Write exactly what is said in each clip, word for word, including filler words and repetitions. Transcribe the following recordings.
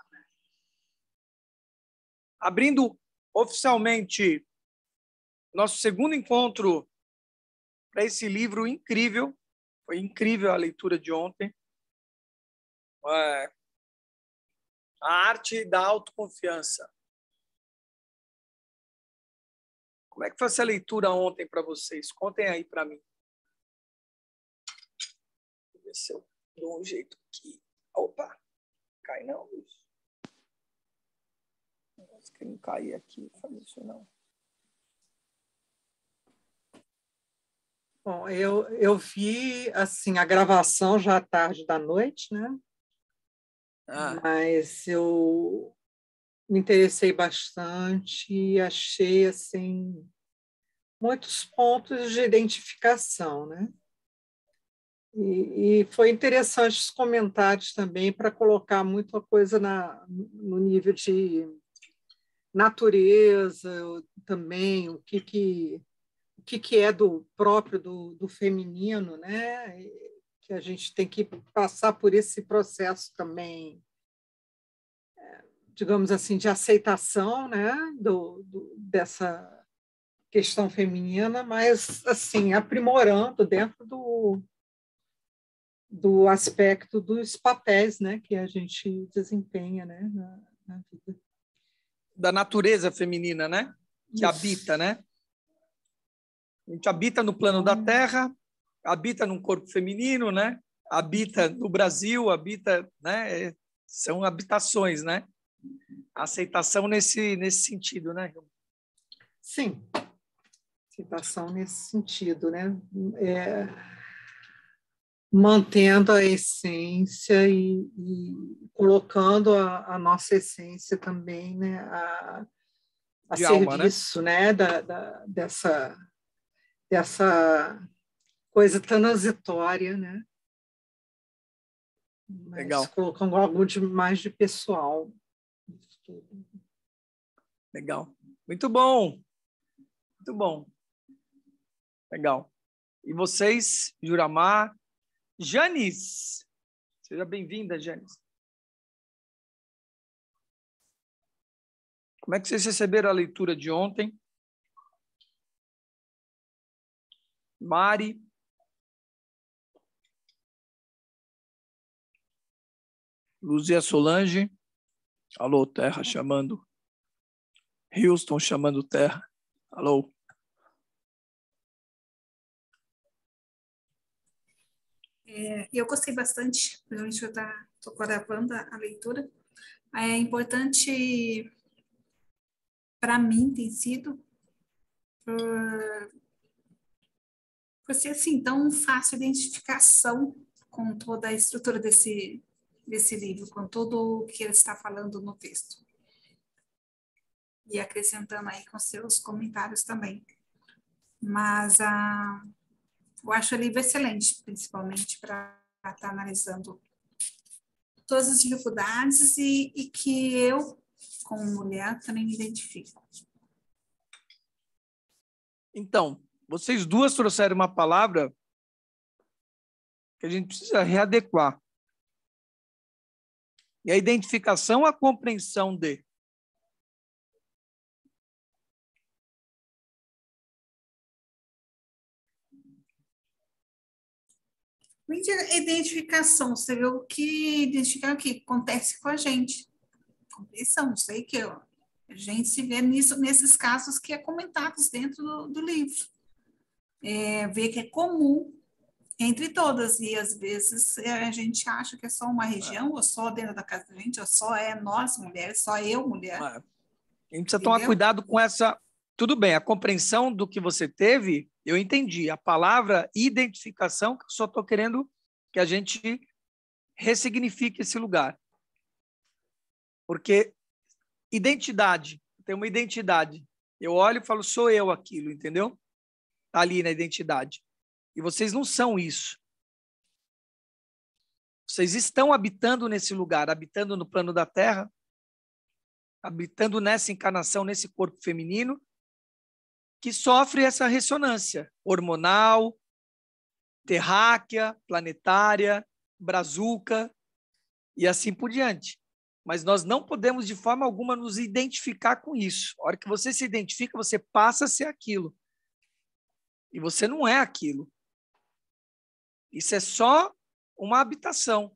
Abrindo oficialmente nosso segundo encontro para esse livro incrível. Foi incrível a leitura de ontem. É, a arte da autoconfiança. Como é que foi essa leitura ontem para vocês? Contem aí para mim. Deixa eu ver se eu dou um jeito aqui. Opa! Cai não, bicho. Acho que não cair aqui. Faz isso não. Bom, eu, eu vi assim, a gravação já à tarde da noite, né? Ah. Mas eu me interessei bastante e achei assim, muitos pontos de identificação, né? E, e foi interessante os comentários também para colocar muita coisa na, no nível de natureza também, o que, que, o que, que é do próprio do, do feminino, né? Que a gente tem que passar por esse processo também, digamos assim, de aceitação, né? do, do, dessa questão feminina, mas assim, aprimorando dentro do, do aspecto dos papéis, né? Que a gente desempenha, né? na, na vida. Da natureza feminina, né? Que Isso. habita, né? A gente habita no plano da Terra, habita num corpo feminino, né? Habita no Brasil, habita, né? São habitações, né? Aceitação nesse nesse sentido, né? Sim, aceitação nesse sentido, né? É, mantendo a essência e, e colocando a, a nossa essência também, né? A, a De serviço, alma, né? né? Da, da, dessa, dessa coisa transitória, né? Mas Legal. colocando algo de mais de pessoal. Legal. Muito bom. Muito bom. Legal. E vocês, Juramar, Janis. Seja bem-vinda, Janis. Como é que vocês receberam a leitura de ontem? Mari. Luzia Solange. Alô, Terra chamando. Houston chamando Terra. Alô. É, eu gostei bastante, principalmente eu estou gravando a, a leitura. É importante, para mim, tem sido, por, por ser assim, tão fácil a identificação com toda a estrutura desse, desse livro, com tudo o que ele está falando no texto. E acrescentando aí com seus comentários também. Mas a, eu acho o livro excelente, principalmente para estar tá analisando todas as dificuldades e, e que eu, como mulher, também me identifico. Então, vocês duas trouxeram uma palavra que a gente precisa readequar. E a identificação, a compreensão de. Identificação, você vê o que identificar o que acontece com a gente. Compreensão, sei que eu, a gente se vê nisso, nesses casos que é comentados dentro do, do livro. É, vê que é comum entre todas, e às vezes a gente acha que é só uma região, é. ou só dentro da casa da gente, ou só é nós mulheres, só eu mulher. É. A gente precisa Entendeu? tomar cuidado com essa... Tudo bem, a compreensão do que você teve, eu entendi. A palavra identificação, que eu só estou querendo que a gente ressignifique esse lugar. Porque identidade, tem uma identidade. Eu olho e falo, sou eu aquilo, entendeu? Está ali na identidade. E vocês não são isso. Vocês estão habitando nesse lugar, habitando no plano da Terra, habitando nessa encarnação, nesse corpo feminino, que sofre essa ressonância hormonal, terráquea, planetária, brazuca e assim por diante. Mas nós não podemos, de forma alguma, nos identificar com isso. A hora que você se identifica, você passa a ser aquilo. E você não é aquilo. Isso é só uma habitação.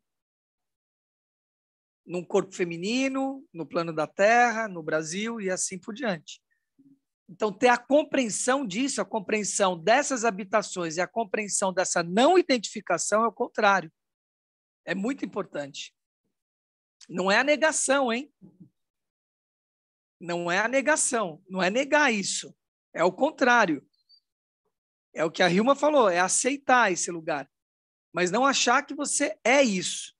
Num corpo feminino, no plano da Terra, no Brasil e assim por diante. Então, ter a compreensão disso, a compreensão dessas habitações e a compreensão dessa não identificação é o contrário. É muito importante. Não é a negação, hein? Não é a negação. Não é negar isso. É o contrário. É o que a Hilma falou, é aceitar esse lugar. Mas não achar que você é isso.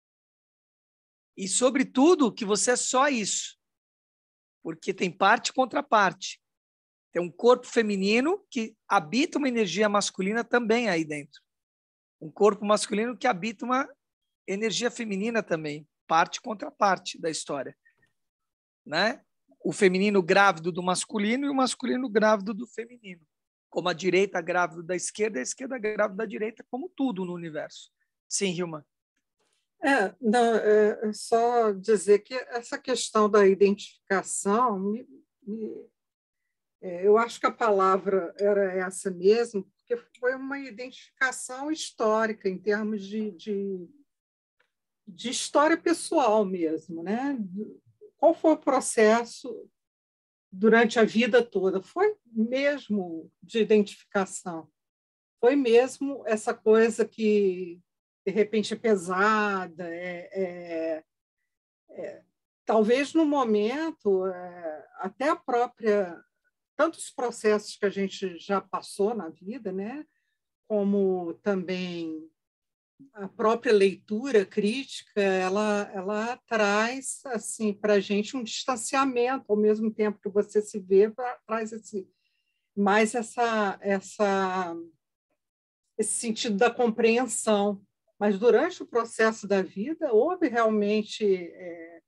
E, sobretudo, que você é só isso. Porque tem parte contra parte. Tem um corpo feminino que habita uma energia masculina também aí dentro. Um corpo masculino que habita uma energia feminina também. Parte contra parte da história. Né? O feminino grávido do masculino e o masculino grávido do feminino. Como a direita grávida da esquerda e a esquerda grávida da direita, como tudo no universo. Sim, Hilma. É, não, é só dizer que essa questão da identificação, me, me, é, eu acho que a palavra era essa mesmo, porque foi uma identificação histórica, em termos de, de, de história pessoal mesmo, né? Qual foi o processo durante a vida toda? Foi mesmo de identificação. Foi mesmo essa coisa que, de repente, é pesada. É, é, é, talvez, no momento, é, até a própria... Tantos processos que a gente já passou na vida, né? Como também a própria leitura crítica, ela, ela traz assim, para a gente um distanciamento, ao mesmo tempo que você se vê, traz esse, mais essa, essa, esse sentido da compreensão. Mas, durante o processo da vida, houve realmente é,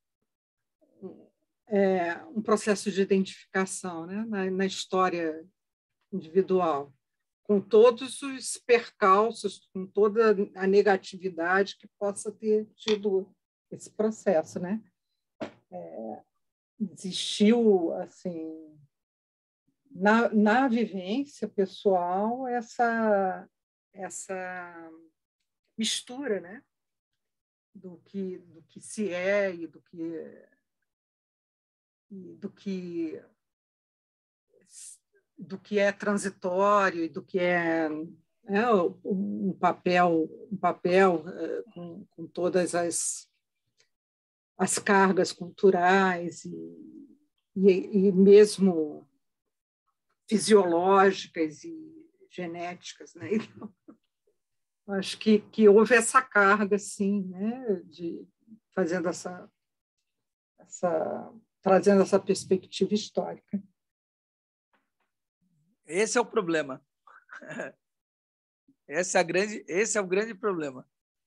é, um processo de identificação, né? na, na história individual, com todos os percalços, com toda a negatividade que possa ter tido esse processo, né? É, existiu, assim, na, na vivência pessoal, essa, essa mistura, né? Do que, do que se é e do que, e do que do que é transitório e do que é, é um papel, um papel com, com todas as, as cargas culturais e, e, e mesmo fisiológicas e genéticas, né? Então, acho que, que houve essa carga, sim, né? De fazendo essa, essa trazendo essa perspectiva histórica. Esse é o problema. Esse é, a grande, esse é o grande problema.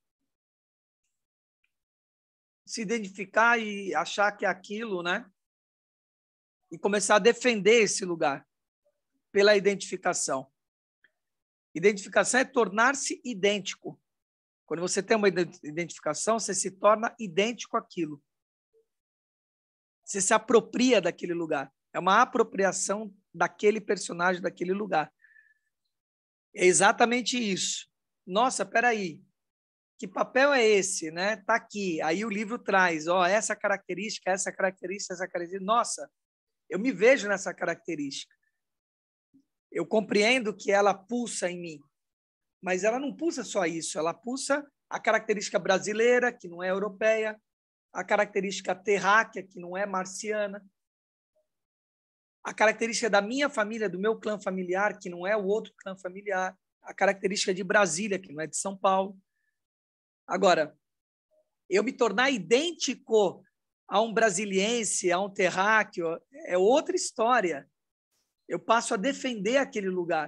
Se identificar e achar que é aquilo, né? E começar a defender esse lugar pela identificação. Identificação é tornar-se idêntico. Quando você tem uma identificação, você se torna idêntico àquilo. Você se apropria daquele lugar. É uma apropriação daquele personagem, daquele lugar. É exatamente isso. Nossa, peraí, que papel é esse, né? Tá aqui. Aí o livro traz, ó, essa característica, essa característica, essa característica. Nossa, eu me vejo nessa característica. Eu compreendo que ela pulsa em mim, mas ela não pulsa só isso, ela pulsa a característica brasileira, que não é europeia, a característica terráquea, que não é marciana, a característica da minha família, do meu clã familiar, que não é o outro clã familiar, a característica de Brasília, que não é de São Paulo. Agora, eu me tornar idêntico a um brasiliense, a um terráqueo, é outra história. Eu passo a defender aquele lugar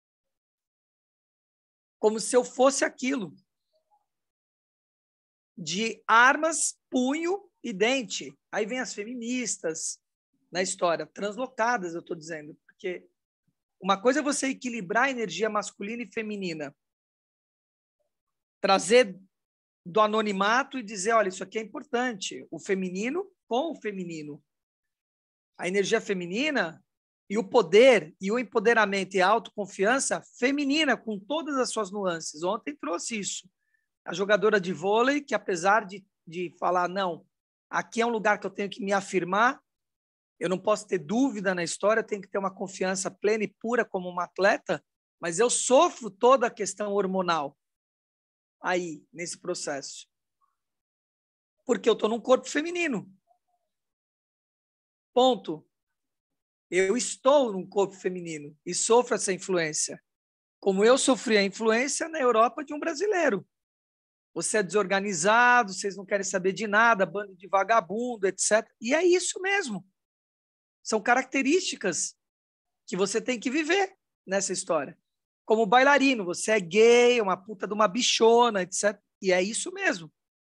como se eu fosse aquilo. De armas, punho e dente. Aí vem as feministas na história, translocadas, eu estou dizendo, porque uma coisa é você equilibrar a energia masculina e feminina, trazer do anonimato e dizer, olha, isso aqui é importante, o feminino com o feminino. A energia feminina e o poder e o empoderamento e a autoconfiança feminina, com todas as suas nuances. Ontem trouxe isso. A jogadora de vôlei, que apesar de, de falar, não, aqui é um lugar que eu tenho que me afirmar, eu não posso ter dúvida na história, eu tenho que ter uma confiança plena e pura como uma atleta, mas eu sofro toda a questão hormonal aí, nesse processo. Porque eu estou num corpo feminino. Ponto. Eu estou num corpo feminino e sofro essa influência. Como eu sofri a influência na Europa de um brasileiro. Você é desorganizado, vocês não querem saber de nada, bando de vagabundo, etcétera. E é isso mesmo. São características que você tem que viver nessa história. Como bailarino, você é gay, uma puta de uma bichona, etcétera. E é isso mesmo.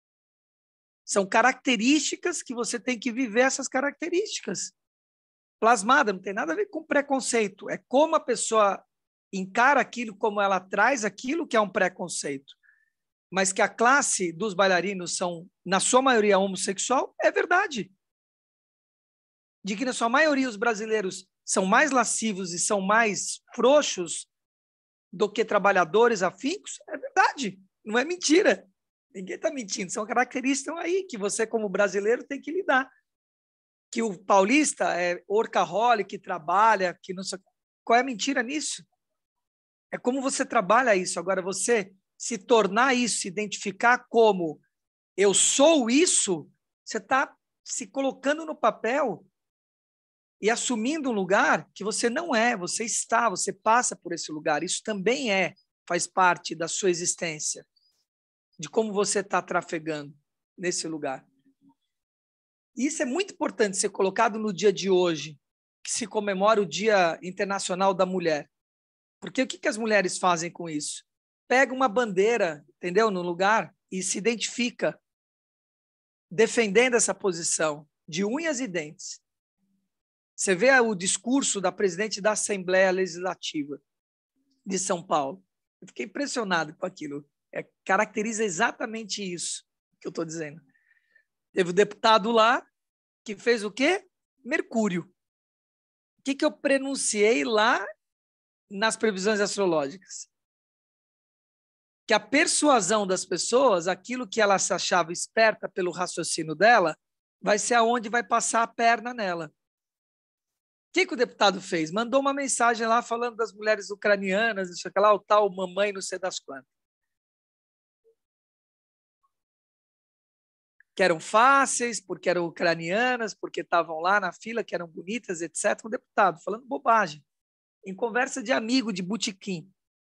São características que você tem que viver essas características. Plasmada, não tem nada a ver com preconceito. É como a pessoa encara aquilo, como ela traz aquilo que é um preconceito. Mas que a classe dos bailarinos são, na sua maioria, homossexual, é verdade. De que, na sua maioria, os brasileiros são mais lascivos e são mais frouxos do que trabalhadores afincos, é verdade. Não é mentira. Ninguém está mentindo. São características aí que você, como brasileiro, tem que lidar. Que o paulista é workaholic, que trabalha, que não sei... Qual é a mentira nisso? É como você trabalha isso. Agora, você se tornar isso, se identificar como eu sou isso, você está se colocando no papel e assumindo um lugar que você não é, você está, você passa por esse lugar. Isso também é, faz parte da sua existência, de como você está trafegando nesse lugar. E isso é muito importante ser colocado no dia de hoje, que se comemora o Dia Internacional da Mulher. Porque o que, que as mulheres fazem com isso? Pega uma bandeira, entendeu, no lugar e se identifica defendendo essa posição de unhas e dentes. Você vê o discurso da presidente da Assembleia Legislativa de São Paulo. Eu fiquei impressionado com aquilo. É, caracteriza exatamente isso que eu estou dizendo. Teve o deputado lá que fez o quê? Mercúrio. O que, que eu pronunciei lá nas previsões astrológicas? Que a persuasão das pessoas, aquilo que ela se achava esperta pelo raciocínio dela, vai ser aonde vai passar a perna nela. O que, que o deputado fez? Mandou uma mensagem lá falando das mulheres ucranianas, isso aqui lá, o tal mamãe não sei das quantas. Que eram fáceis, porque eram ucranianas, porque estavam lá na fila, que eram bonitas, etcétera. Um deputado falando bobagem, em conversa de amigo, de botequim.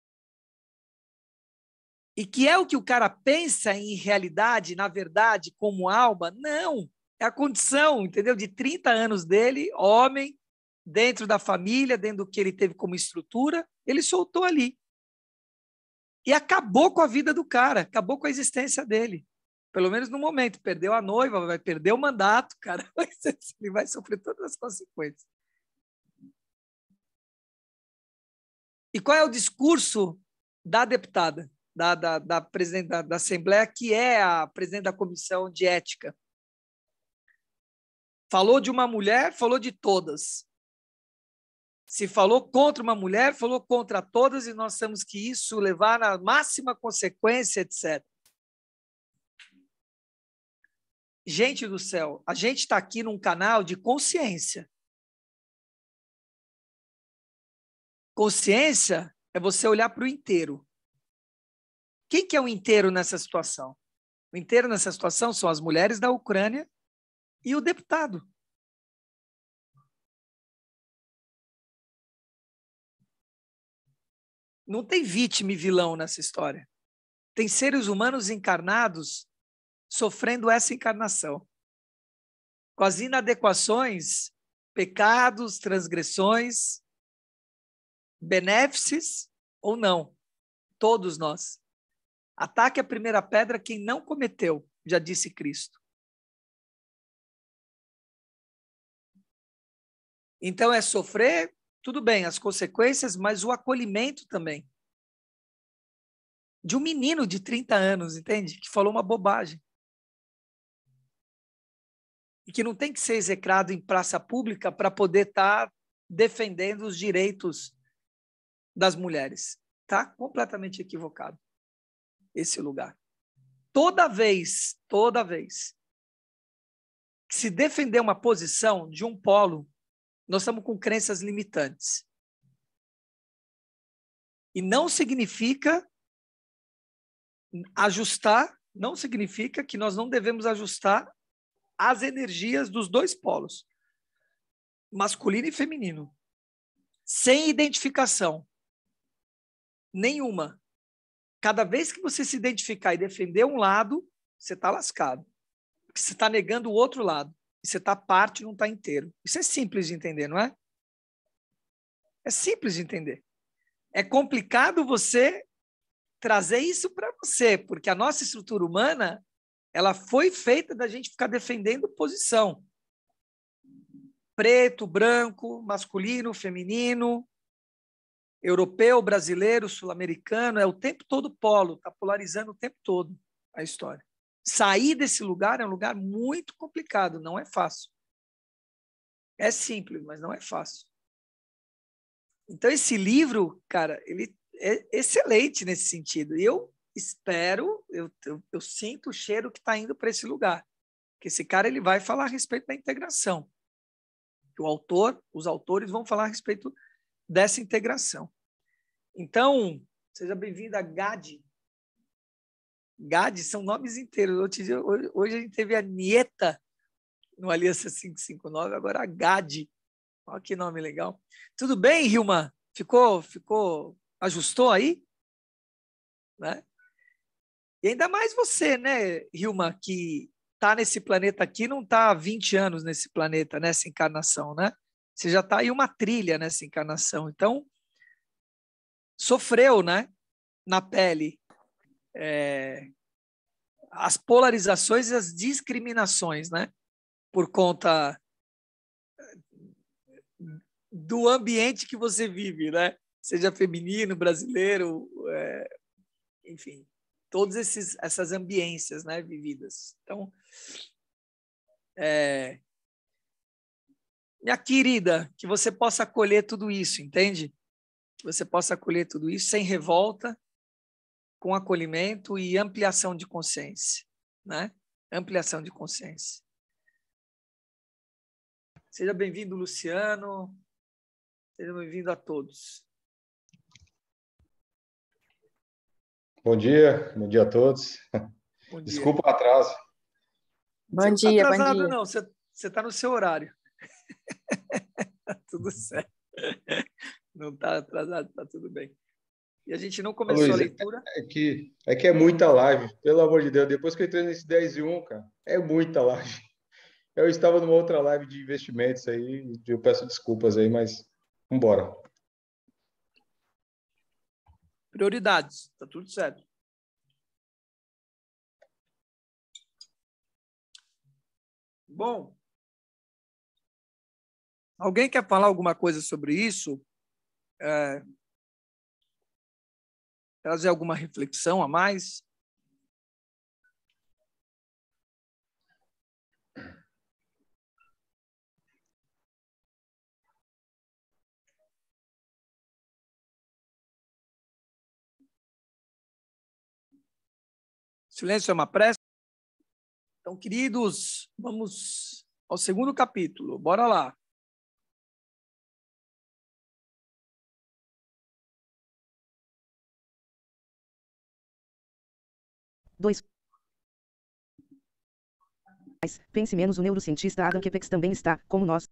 E que é o que o cara pensa em realidade, na verdade, como alma? Não, é a condição, entendeu? De trinta anos dele, homem, dentro da família, dentro do que ele teve como estrutura, ele soltou ali. E acabou com a vida do cara, acabou com a existência dele. Pelo menos no momento, perdeu a noiva, vai perder o mandato, cara, ele vai sofrer todas as consequências. E qual é o discurso da deputada? Da, da, da presidente da, da Assembleia, que é a presidente da Comissão de Ética. Falou de uma mulher, falou de todas. Se falou contra uma mulher, falou contra todas, e nós temos que isso levar na máxima consequência, etcétera. Gente do céu, a gente está aqui num canal de consciência. Consciência é você olhar para o inteiro. Quem que é o inteiro nessa situação? O inteiro nessa situação são as mulheres da Ucrânia e o deputado. Não tem vítima e vilão nessa história. Tem seres humanos encarnados sofrendo essa encarnação. Com as inadequações, pecados, transgressões, benéfices ou não. Todos nós. Ataque a primeira pedra quem não cometeu, já disse Cristo. Então é sofrer, tudo bem, as consequências, mas o acolhimento também. de um menino de trinta anos, entende? Que falou uma bobagem. E que não tem que ser execrado em praça pública para poder estar tá defendendo os direitos das mulheres. Está completamente equivocado esse lugar. Toda vez, toda vez que se defender uma posição de um polo, nós estamos com crenças limitantes. E não significa ajustar, não significa que nós não devemos ajustar as energias dos dois polos, masculino e feminino, sem identificação nenhuma. Cada vez que você se identificar e defender um lado, você está lascado. Porque você está negando o outro lado. E você está parte e não está inteiro. Isso é simples de entender, não é? É simples de entender. É complicado você trazer isso para você, porque a nossa estrutura humana, ela foi feita da gente ficar defendendo posição. Preto, branco, masculino, feminino, europeu, brasileiro, sul-americano, é o tempo todo polo, está polarizando o tempo todo a história. Sair desse lugar é um lugar muito complicado, não é fácil. É simples, mas não é fácil. Então, esse livro, cara, ele é excelente nesse sentido. E eu espero, eu, eu, eu sinto o cheiro que está indo para esse lugar. Que esse cara ele vai falar a respeito da integração. O autor, os autores vão falar a respeito dessa integração. Então, seja bem-vindo a Gade. Gade são nomes inteiros. Hoje, hoje a gente teve a Nieta no Aliança quinhentos e cinquenta e nove, agora a Gade. Olha que nome legal. Tudo bem, Hilma? Ficou, ficou, ajustou aí? Né? E ainda mais você, né, Hilma, que está nesse planeta aqui, não está há vinte anos nesse planeta, nessa encarnação, né? Você já está aí uma trilha nessa encarnação. Então, sofreu, né, na pele, é, as polarizações e as discriminações, né, por conta do ambiente que você vive, né? Seja feminino, brasileiro, é, enfim, todas esses, essas ambiências, né, vividas. Então, é, minha querida, que você possa acolher tudo isso, entende? Que você possa acolher tudo isso sem revolta, com acolhimento e ampliação de consciência, né? Ampliação de consciência. Seja bem-vindo, Luciano. Seja bem-vindo a todos. Bom dia, bom dia a todos. Bom dia. Desculpa o atraso. Bom você dia, não está atrasado, bom dia. não. Você está no seu horário. Tudo certo. Não está atrasado, está tudo bem. E a gente não começou Ô, Luiz, a leitura. É que, é que é muita live, pelo amor de Deus. Depois que eu entrei nesse dez e um, cara, é muita live. Eu estava numa outra live de investimentos aí, eu peço desculpas aí, mas vamos embora. Prioridades, está tudo certo. Bom, alguém quer falar alguma coisa sobre isso? É, trazer alguma reflexão a mais? Silêncio é uma prece? Então, queridos, vamos ao segundo capítulo. Bora lá. dois. Pense menos. O neurocientista Adam Kepex também está, como nós,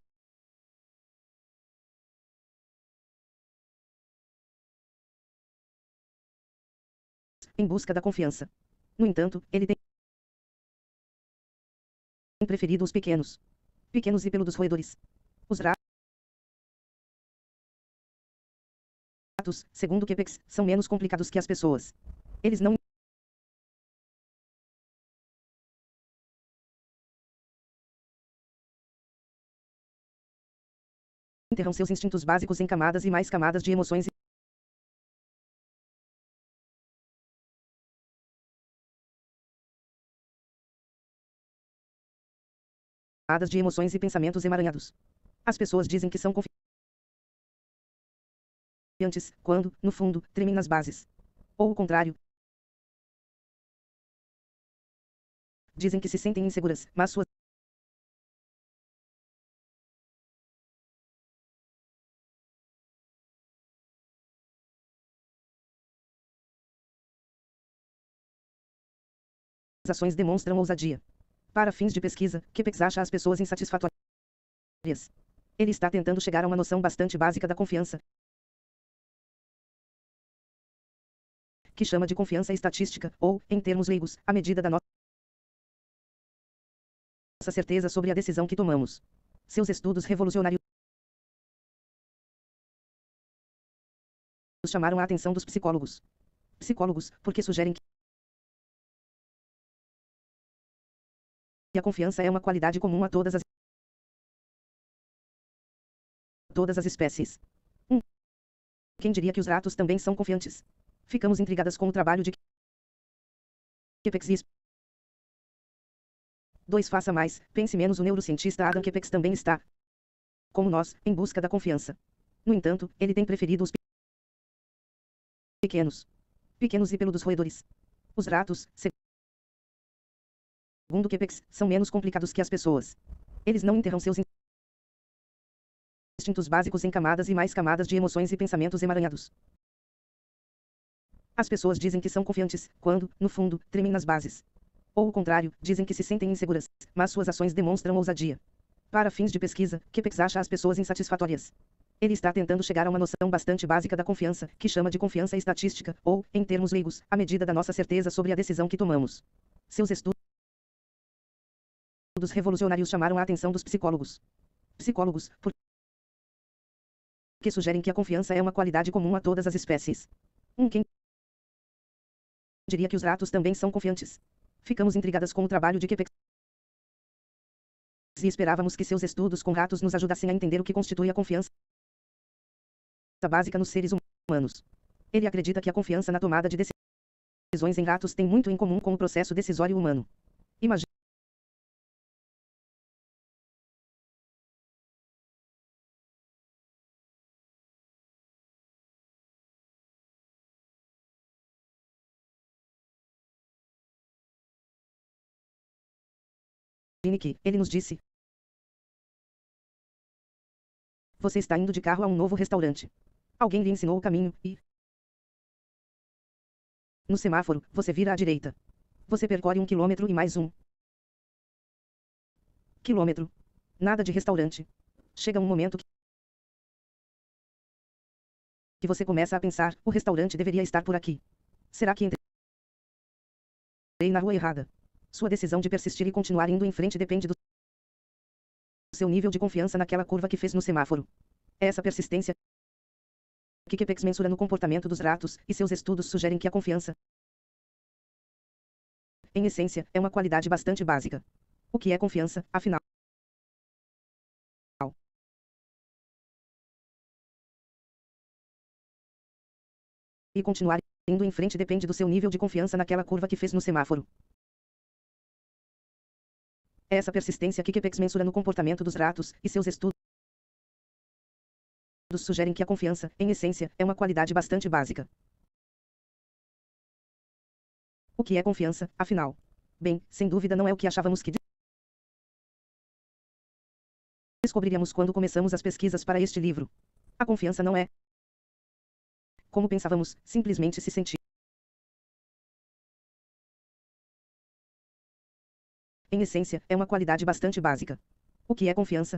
em busca da confiança. No entanto, ele tem preferido os pequenos. Pequenos e peludos roedores. Os ratos, segundo Kepex, são menos complicados que as pessoas. Eles não enterram seus instintos básicos em camadas e mais camadas de emoções de emoções e pensamentos emaranhados. As pessoas dizem que são confiantes, quando, no fundo, tremem nas bases. Ou o contrário. Dizem que se sentem inseguras, mas suas ações demonstram ousadia. Para fins de pesquisa, Kepex acha as pessoas insatisfatórias. Ele está tentando chegar a uma noção bastante básica da confiança, que chama de confiança estatística, ou, em termos leigos, a medida da nossa certeza sobre a decisão que tomamos. Seus estudos revolucionários chamaram a atenção dos psicólogos. Psicólogos, porque sugerem que a confiança é uma qualidade comum a todas as todas as espécies. um. Quem diria que os ratos também são confiantes? Ficamos intrigadas com o trabalho de Kepex e dois. Faça mais, pense menos. O neurocientista Adam Kepex também está, como nós, em busca da confiança. No entanto, ele tem preferido os pequenos. Pequenos e peludos roedores. Os ratos, segundo Kepex, são menos complicados que as pessoas. Eles não enterram seus instintos básicos em camadas e mais camadas de emoções e pensamentos emaranhados. As pessoas dizem que são confiantes, quando, no fundo, tremem nas bases. Ou o contrário, dizem que se sentem inseguras, mas suas ações demonstram ousadia. Para fins de pesquisa, Kepex acha as pessoas insatisfatórias. Ele está tentando chegar a uma noção bastante básica da confiança, que chama de confiança estatística, ou, em termos leigos, a medida da nossa certeza sobre a decisão que tomamos. Seus estudos revolucionários chamaram a atenção dos psicólogos. Psicólogos, porque sugerem que a confiança é uma qualidade comum a todas as espécies. um. Quem diria que os ratos também são confiantes? Ficamos intrigadas com o trabalho de Kepex e esperávamos que seus estudos com ratos nos ajudassem a entender o que constitui a confiança básica nos seres humanos. Ele acredita que a confiança na tomada de decisões em ratos tem muito em comum com o processo decisório humano. Imagine que, ele nos disse: você está indo de carro a um novo restaurante. Alguém lhe ensinou o caminho, e no semáforo, você vira à direita. Você percorre um quilômetro e mais um quilômetro. Nada de restaurante. Chega um momento que que você começa a pensar, o restaurante deveria estar por aqui. Será que entrei na rua errada? Sua decisão de persistir e continuar indo em frente depende do seu nível de confiança naquela curva que fez no semáforo. É essa persistência que Kepex mensura no comportamento dos ratos, e seus estudos sugerem que a confiança, em essência, é uma qualidade bastante básica. O que é confiança, afinal? E continuar indo em frente depende do seu nível de confiança naquela curva que fez no semáforo. É essa persistência que Kepex mensura no comportamento dos ratos, e seus estudos sugerem que a confiança, em essência, é uma qualidade bastante básica. O que é confiança, afinal? Bem, sem dúvida não é o que achávamos que descobriríamos quando começamos as pesquisas para este livro. A confiança não é, como pensávamos, simplesmente se sentir. Em essência, é uma qualidade bastante básica. O que é confiança,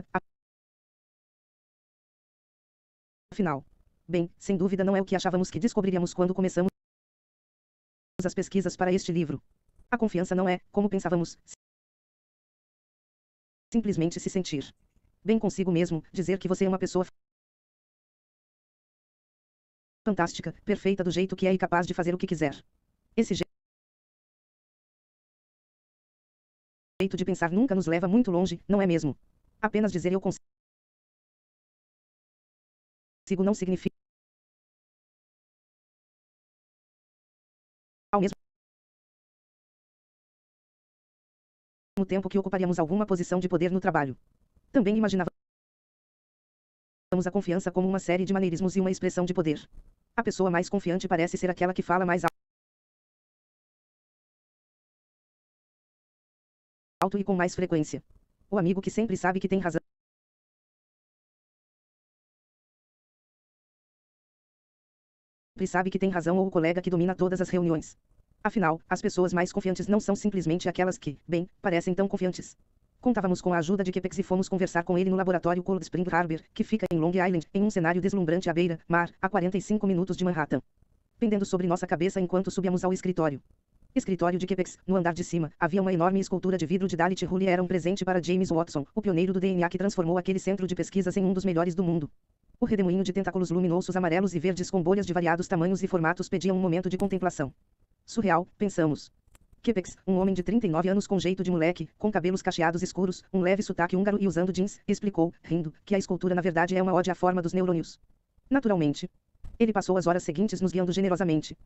afinal? Bem, sem dúvida não é o que achávamos que descobriríamos quando começamos as pesquisas para este livro. A confiança não é, como pensávamos, simplesmente se sentir bem consigo mesmo, dizer que você é uma pessoa fantástica, perfeita do jeito que é e capaz de fazer o que quiser. Esse jeito de pensar nunca nos leva muito longe, não é mesmo? Apenas dizer eu consigo não significa ao mesmo tempo que ocuparíamos alguma posição de poder no trabalho. Também imaginávamos a confiança como uma série de maneirismos e uma expressão de poder. A pessoa mais confiante parece ser aquela que fala mais alto e com mais frequência. O amigo que sempre sabe que tem razão sempre sabe que tem razão ou o colega que domina todas as reuniões. Afinal, as pessoas mais confiantes não são simplesmente aquelas que, bem, parecem tão confiantes. Contávamos com a ajuda de Kepex e fomos conversar com ele no laboratório Cold Spring Harbor, que fica em Long Island, em um cenário deslumbrante à beira-mar, a quarenta e cinco minutos de Manhattan. Pendendo sobre nossa cabeça enquanto subíamos ao escritório. Escritório de Kepex, no andar de cima, havia uma enorme escultura de vidro de Dalit Hull e era um presente para James Watson, o pioneiro do D N A que transformou aquele centro de pesquisas em um dos melhores do mundo. O redemoinho de tentáculos luminosos amarelos e verdes com bolhas de variados tamanhos e formatos pedia um momento de contemplação. Surreal, pensamos. Kepex, um homem de trinta e nove anos com jeito de moleque, com cabelos cacheados escuros, um leve sotaque húngaro e usando jeans, explicou, rindo, que a escultura na verdade é uma ode à forma dos neurônios. Naturalmente. Ele passou as horas seguintes nos guiando generosamente.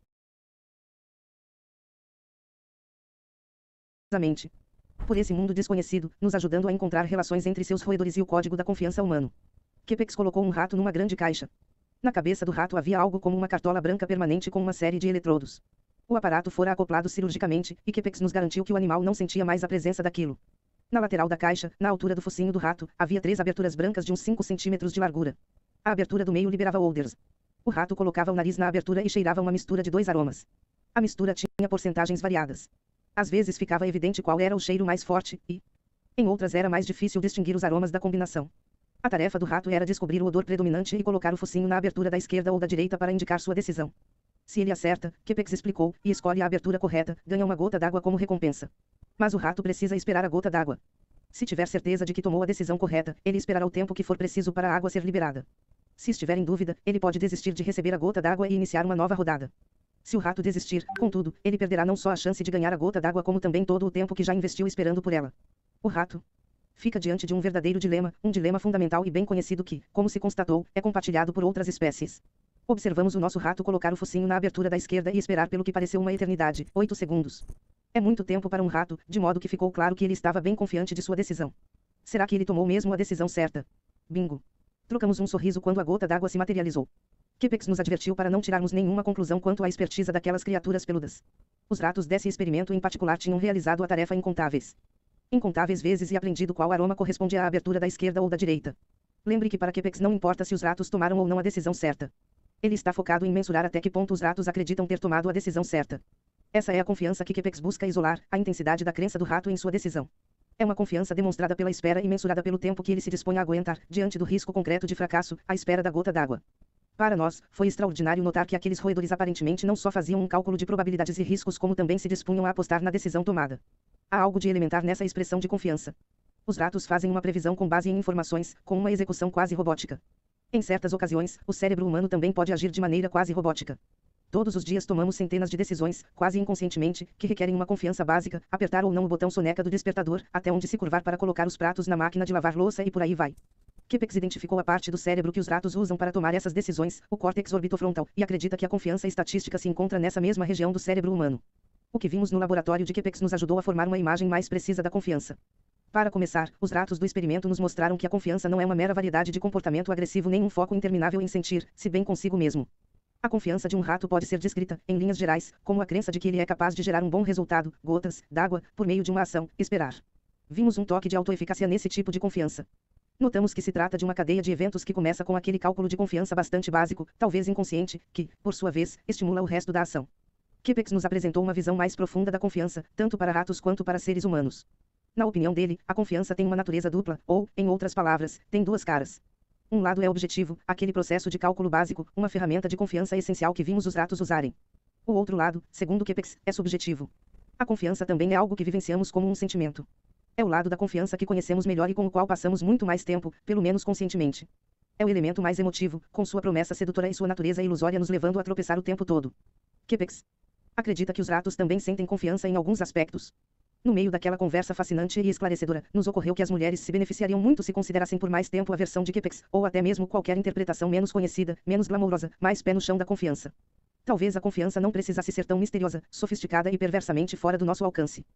Por esse mundo desconhecido, nos ajudando a encontrar relações entre seus roedores e o código da confiança humano. Kepex colocou um rato numa grande caixa. Na cabeça do rato havia algo como uma cartola branca permanente com uma série de eletrodos. O aparato fora acoplado cirurgicamente, e Kepex nos garantiu que o animal não sentia mais a presença daquilo. Na lateral da caixa, na altura do focinho do rato, havia três aberturas brancas de uns cinco centímetros de largura. A abertura do meio liberava odores. O rato colocava o nariz na abertura e cheirava uma mistura de dois aromas. A mistura tinha porcentagens variadas. Às vezes ficava evidente qual era o cheiro mais forte, e, em outras era mais difícil distinguir os aromas da combinação. A tarefa do rato era descobrir o odor predominante e colocar o focinho na abertura da esquerda ou da direita para indicar sua decisão. Se ele acerta, Kepex explicou, e escolhe a abertura correta, ganha uma gota d'água como recompensa. Mas o rato precisa esperar a gota d'água. Se tiver certeza de que tomou a decisão correta, ele esperará o tempo que for preciso para a água ser liberada. Se estiver em dúvida, ele pode desistir de receber a gota d'água e iniciar uma nova rodada. Se o rato desistir, contudo, ele perderá não só a chance de ganhar a gota d'água como também todo o tempo que já investiu esperando por ela. O rato fica diante de um verdadeiro dilema, um dilema fundamental e bem conhecido que, como se constatou, é compartilhado por outras espécies. Observamos o nosso rato colocar o focinho na abertura da esquerda e esperar pelo que pareceu uma eternidade, oito segundos. É muito tempo para um rato, de modo que ficou claro que ele estava bem confiante de sua decisão. Será que ele tomou mesmo a decisão certa? Bingo. Trocamos um sorriso quando a gota d'água se materializou. Kepex nos advertiu para não tirarmos nenhuma conclusão quanto à expertise daquelas criaturas peludas. Os ratos desse experimento em particular tinham realizado a tarefa incontáveis. Incontáveis vezes e aprendido qual aroma corresponde à abertura da esquerda ou da direita. Lembre que para Kepex não importa se os ratos tomaram ou não a decisão certa. Ele está focado em mensurar até que ponto os ratos acreditam ter tomado a decisão certa. Essa é a confiança que Kepex busca isolar, a intensidade da crença do rato em sua decisão. É uma confiança demonstrada pela espera e mensurada pelo tempo que ele se dispõe a aguentar, diante do risco concreto de fracasso, à espera da gota d'água. Para nós, foi extraordinário notar que aqueles roedores aparentemente não só faziam um cálculo de probabilidades e riscos como também se dispunham a apostar na decisão tomada. Há algo de elementar nessa expressão de confiança. Os ratos fazem uma previsão com base em informações, com uma execução quase robótica. Em certas ocasiões, o cérebro humano também pode agir de maneira quase robótica. Todos os dias tomamos centenas de decisões, quase inconscientemente, que requerem uma confiança básica, apertar ou não o botão soneca do despertador, até onde se curvar para colocar os pratos na máquina de lavar louça e por aí vai. Kepex identificou a parte do cérebro que os ratos usam para tomar essas decisões, o córtex orbitofrontal, e acredita que a confiança estatística se encontra nessa mesma região do cérebro humano. O que vimos no laboratório de Kepex nos ajudou a formar uma imagem mais precisa da confiança. Para começar, os ratos do experimento nos mostraram que a confiança não é uma mera variedade de comportamento agressivo nem um foco interminável em sentir-se bem consigo mesmo. A confiança de um rato pode ser descrita, em linhas gerais, como a crença de que ele é capaz de gerar um bom resultado, gotas d'água, por meio de uma ação, esperar. Vimos um toque de autoeficácia nesse tipo de confiança. Notamos que se trata de uma cadeia de eventos que começa com aquele cálculo de confiança bastante básico, talvez inconsciente, que, por sua vez, estimula o resto da ação. Kepex nos apresentou uma visão mais profunda da confiança, tanto para ratos quanto para seres humanos. Na opinião dele, a confiança tem uma natureza dupla, ou, em outras palavras, tem duas caras. Um lado é objetivo, aquele processo de cálculo básico, uma ferramenta de confiança essencial que vimos os ratos usarem. O outro lado, segundo Kepex, é subjetivo. A confiança também é algo que vivenciamos como um sentimento. É o lado da confiança que conhecemos melhor e com o qual passamos muito mais tempo, pelo menos conscientemente. É o elemento mais emotivo, com sua promessa sedutora e sua natureza ilusória nos levando a tropeçar o tempo todo. Kepex acredita que os ratos também sentem confiança em alguns aspectos. No meio daquela conversa fascinante e esclarecedora, nos ocorreu que as mulheres se beneficiariam muito se considerassem por mais tempo a versão de Kepex, ou até mesmo qualquer interpretação menos conhecida, menos glamourosa, mais pé no chão da confiança. Talvez a confiança não precisasse ser tão misteriosa, sofisticada e perversamente fora do nosso alcance.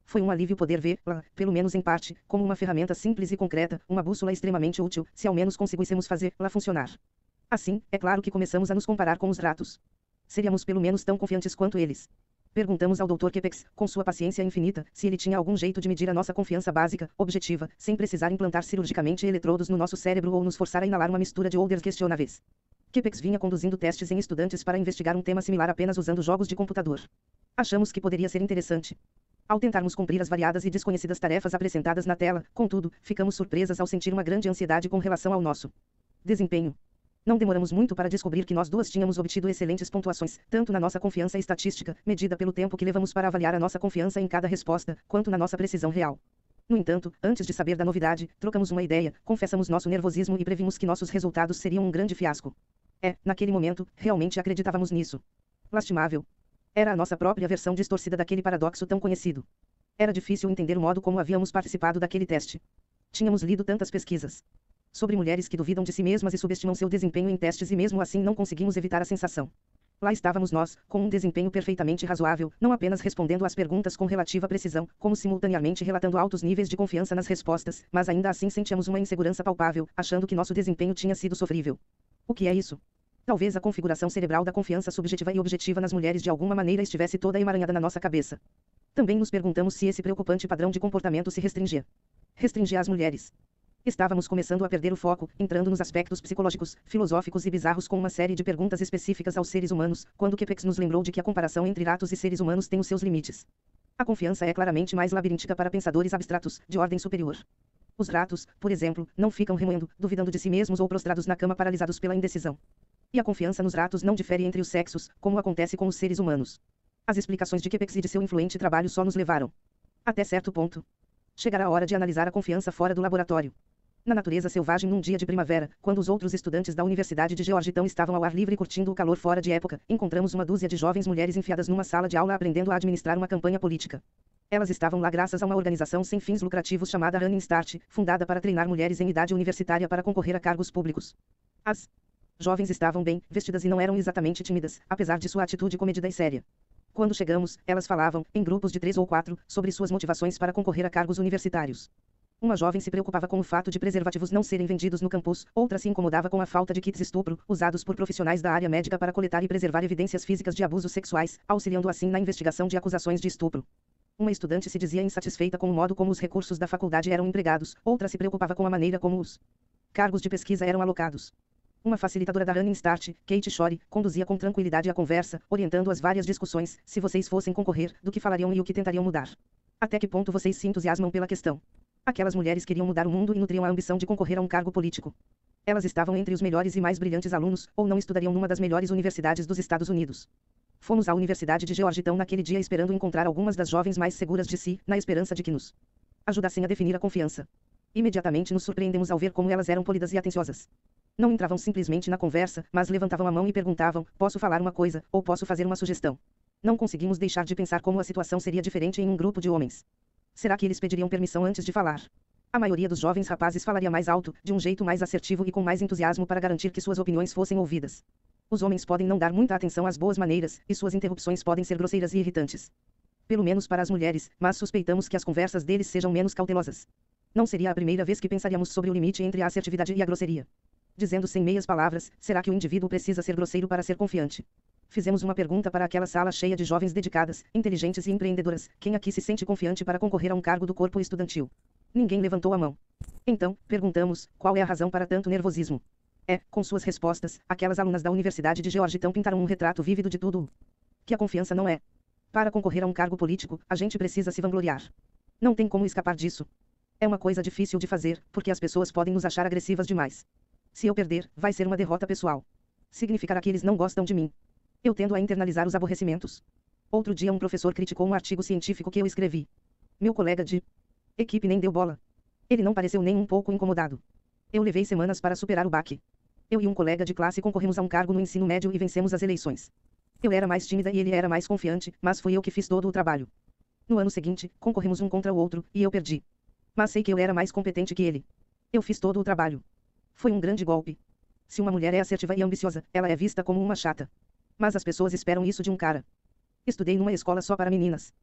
Foi um alívio poder vê-la, pelo menos em parte, como uma ferramenta simples e concreta, uma bússola extremamente útil, se ao menos conseguíssemos fazê-la funcionar. Assim, é claro que começamos a nos comparar com os ratos. Seríamos pelo menos tão confiantes quanto eles. Perguntamos ao doutor Kepex, com sua paciência infinita, se ele tinha algum jeito de medir a nossa confiança básica, objetiva, sem precisar implantar cirurgicamente eletrodos no nosso cérebro ou nos forçar a inalar uma mistura de odores questionáveis. Kepex vinha conduzindo testes em estudantes para investigar um tema similar apenas usando jogos de computador. Achamos que poderia ser interessante. Ao tentarmos cumprir as variadas e desconhecidas tarefas apresentadas na tela, contudo, ficamos surpresas ao sentir uma grande ansiedade com relação ao nosso desempenho. Não demoramos muito para descobrir que nós duas tínhamos obtido excelentes pontuações, tanto na nossa confiança estatística, medida pelo tempo que levamos para avaliar a nossa confiança em cada resposta, quanto na nossa precisão real. No entanto, antes de saber da novidade, trocamos uma ideia, confessamos nosso nervosismo e previmos que nossos resultados seriam um grande fiasco. É, naquele momento, realmente acreditávamos nisso. Lastimável. Era a nossa própria versão distorcida daquele paradoxo tão conhecido. Era difícil entender o modo como havíamos participado daquele teste. Tínhamos lido tantas pesquisas sobre mulheres que duvidam de si mesmas e subestimam seu desempenho em testes e mesmo assim não conseguimos evitar a sensação. Lá estávamos nós, com um desempenho perfeitamente razoável, não apenas respondendo às perguntas com relativa precisão, como simultaneamente relatando altos níveis de confiança nas respostas, mas ainda assim sentíamos uma insegurança palpável, achando que nosso desempenho tinha sido sofrível. O que é isso? Talvez a configuração cerebral da confiança subjetiva e objetiva nas mulheres de alguma maneira estivesse toda emaranhada na nossa cabeça. Também nos perguntamos se esse preocupante padrão de comportamento se restringia. Restringia às mulheres. Estávamos começando a perder o foco, entrando nos aspectos psicológicos, filosóficos e bizarros com uma série de perguntas específicas aos seres humanos, quando Kepex nos lembrou de que a comparação entre ratos e seres humanos tem os seus limites. A confiança é claramente mais labiríntica para pensadores abstratos, de ordem superior. Os ratos, por exemplo, não ficam remoendo, duvidando de si mesmos ou prostrados na cama paralisados pela indecisão. E a confiança nos ratos não difere entre os sexos, como acontece com os seres humanos. As explicações de Kepex e de seu influente trabalho só nos levaram, até certo ponto. Chegará a hora de analisar a confiança fora do laboratório. Na natureza selvagem num dia de primavera, quando os outros estudantes da Universidade de Georgetown estavam ao ar livre curtindo o calor fora de época, encontramos uma dúzia de jovens mulheres enfiadas numa sala de aula aprendendo a administrar uma campanha política. Elas estavam lá graças a uma organização sem fins lucrativos chamada Running Start, fundada para treinar mulheres em idade universitária para concorrer a cargos públicos. As jovens estavam bem vestidas e não eram exatamente tímidas, apesar de sua atitude comedida e séria. Quando chegamos, elas falavam, em grupos de três ou quatro, sobre suas motivações para concorrer a cargos universitários. Uma jovem se preocupava com o fato de preservativos não serem vendidos no campus, outra se incomodava com a falta de kits estupro, usados por profissionais da área médica para coletar e preservar evidências físicas de abusos sexuais, auxiliando assim na investigação de acusações de estupro. Uma estudante se dizia insatisfeita com o modo como os recursos da faculdade eram empregados, outra se preocupava com a maneira como os cargos de pesquisa eram alocados. Uma facilitadora da Running Start, Kate Shore, conduzia com tranquilidade a conversa, orientando as várias discussões, se vocês fossem concorrer, do que falariam e o que tentariam mudar. Até que ponto vocês se entusiasmam pela questão? Aquelas mulheres queriam mudar o mundo e nutriam a ambição de concorrer a um cargo político. Elas estavam entre os melhores e mais brilhantes alunos, ou não estudariam numa das melhores universidades dos Estados Unidos. Fomos à Universidade de Georgetown naquele dia esperando encontrar algumas das jovens mais seguras de si, na esperança de que nos ajudassem a definir a confiança. Imediatamente nos surpreendemos ao ver como elas eram polidas e atenciosas. Não entravam simplesmente na conversa, mas levantavam a mão e perguntavam, posso falar uma coisa, ou posso fazer uma sugestão? Não conseguimos deixar de pensar como a situação seria diferente em um grupo de homens. Será que eles pediriam permissão antes de falar? A maioria dos jovens rapazes falaria mais alto, de um jeito mais assertivo e com mais entusiasmo para garantir que suas opiniões fossem ouvidas. Os homens podem não dar muita atenção às boas maneiras, e suas interrupções podem ser grosseiras e irritantes. Pelo menos para as mulheres, mas suspeitamos que as conversas deles sejam menos cautelosas. Não seria a primeira vez que pensaríamos sobre o limite entre a assertividade e a grosseria. Dizendo sem meias palavras, será que o indivíduo precisa ser grosseiro para ser confiante? Fizemos uma pergunta para aquela sala cheia de jovens dedicadas, inteligentes e empreendedoras, quem aqui se sente confiante para concorrer a um cargo do corpo estudantil? Ninguém levantou a mão. Então, perguntamos, qual é a razão para tanto nervosismo? É, com suas respostas, aquelas alunas da Universidade de Georgetown pintaram um retrato vívido de tudo que a confiança não é. Para concorrer a um cargo político, a gente precisa se vangloriar. Não tem como escapar disso. É uma coisa difícil de fazer, porque as pessoas podem nos achar agressivas demais. Se eu perder, vai ser uma derrota pessoal. Significará que eles não gostam de mim. Eu tendo a internalizar os aborrecimentos. Outro dia um professor criticou um artigo científico que eu escrevi. Meu colega de equipe nem deu bola. Ele não pareceu nem um pouco incomodado. Eu levei semanas para superar o baque. Eu e um colega de classe concorremos a um cargo no ensino médio e vencemos as eleições. Eu era mais tímida e ele era mais confiante, mas fui eu que fiz todo o trabalho. No ano seguinte, concorremos um contra o outro, e eu perdi. Mas sei que eu era mais competente que ele. Eu fiz todo o trabalho. Foi um grande golpe. Se uma mulher é assertiva e ambiciosa, ela é vista como uma chata. Mas as pessoas esperam isso de um cara. Estudei numa escola só para meninas.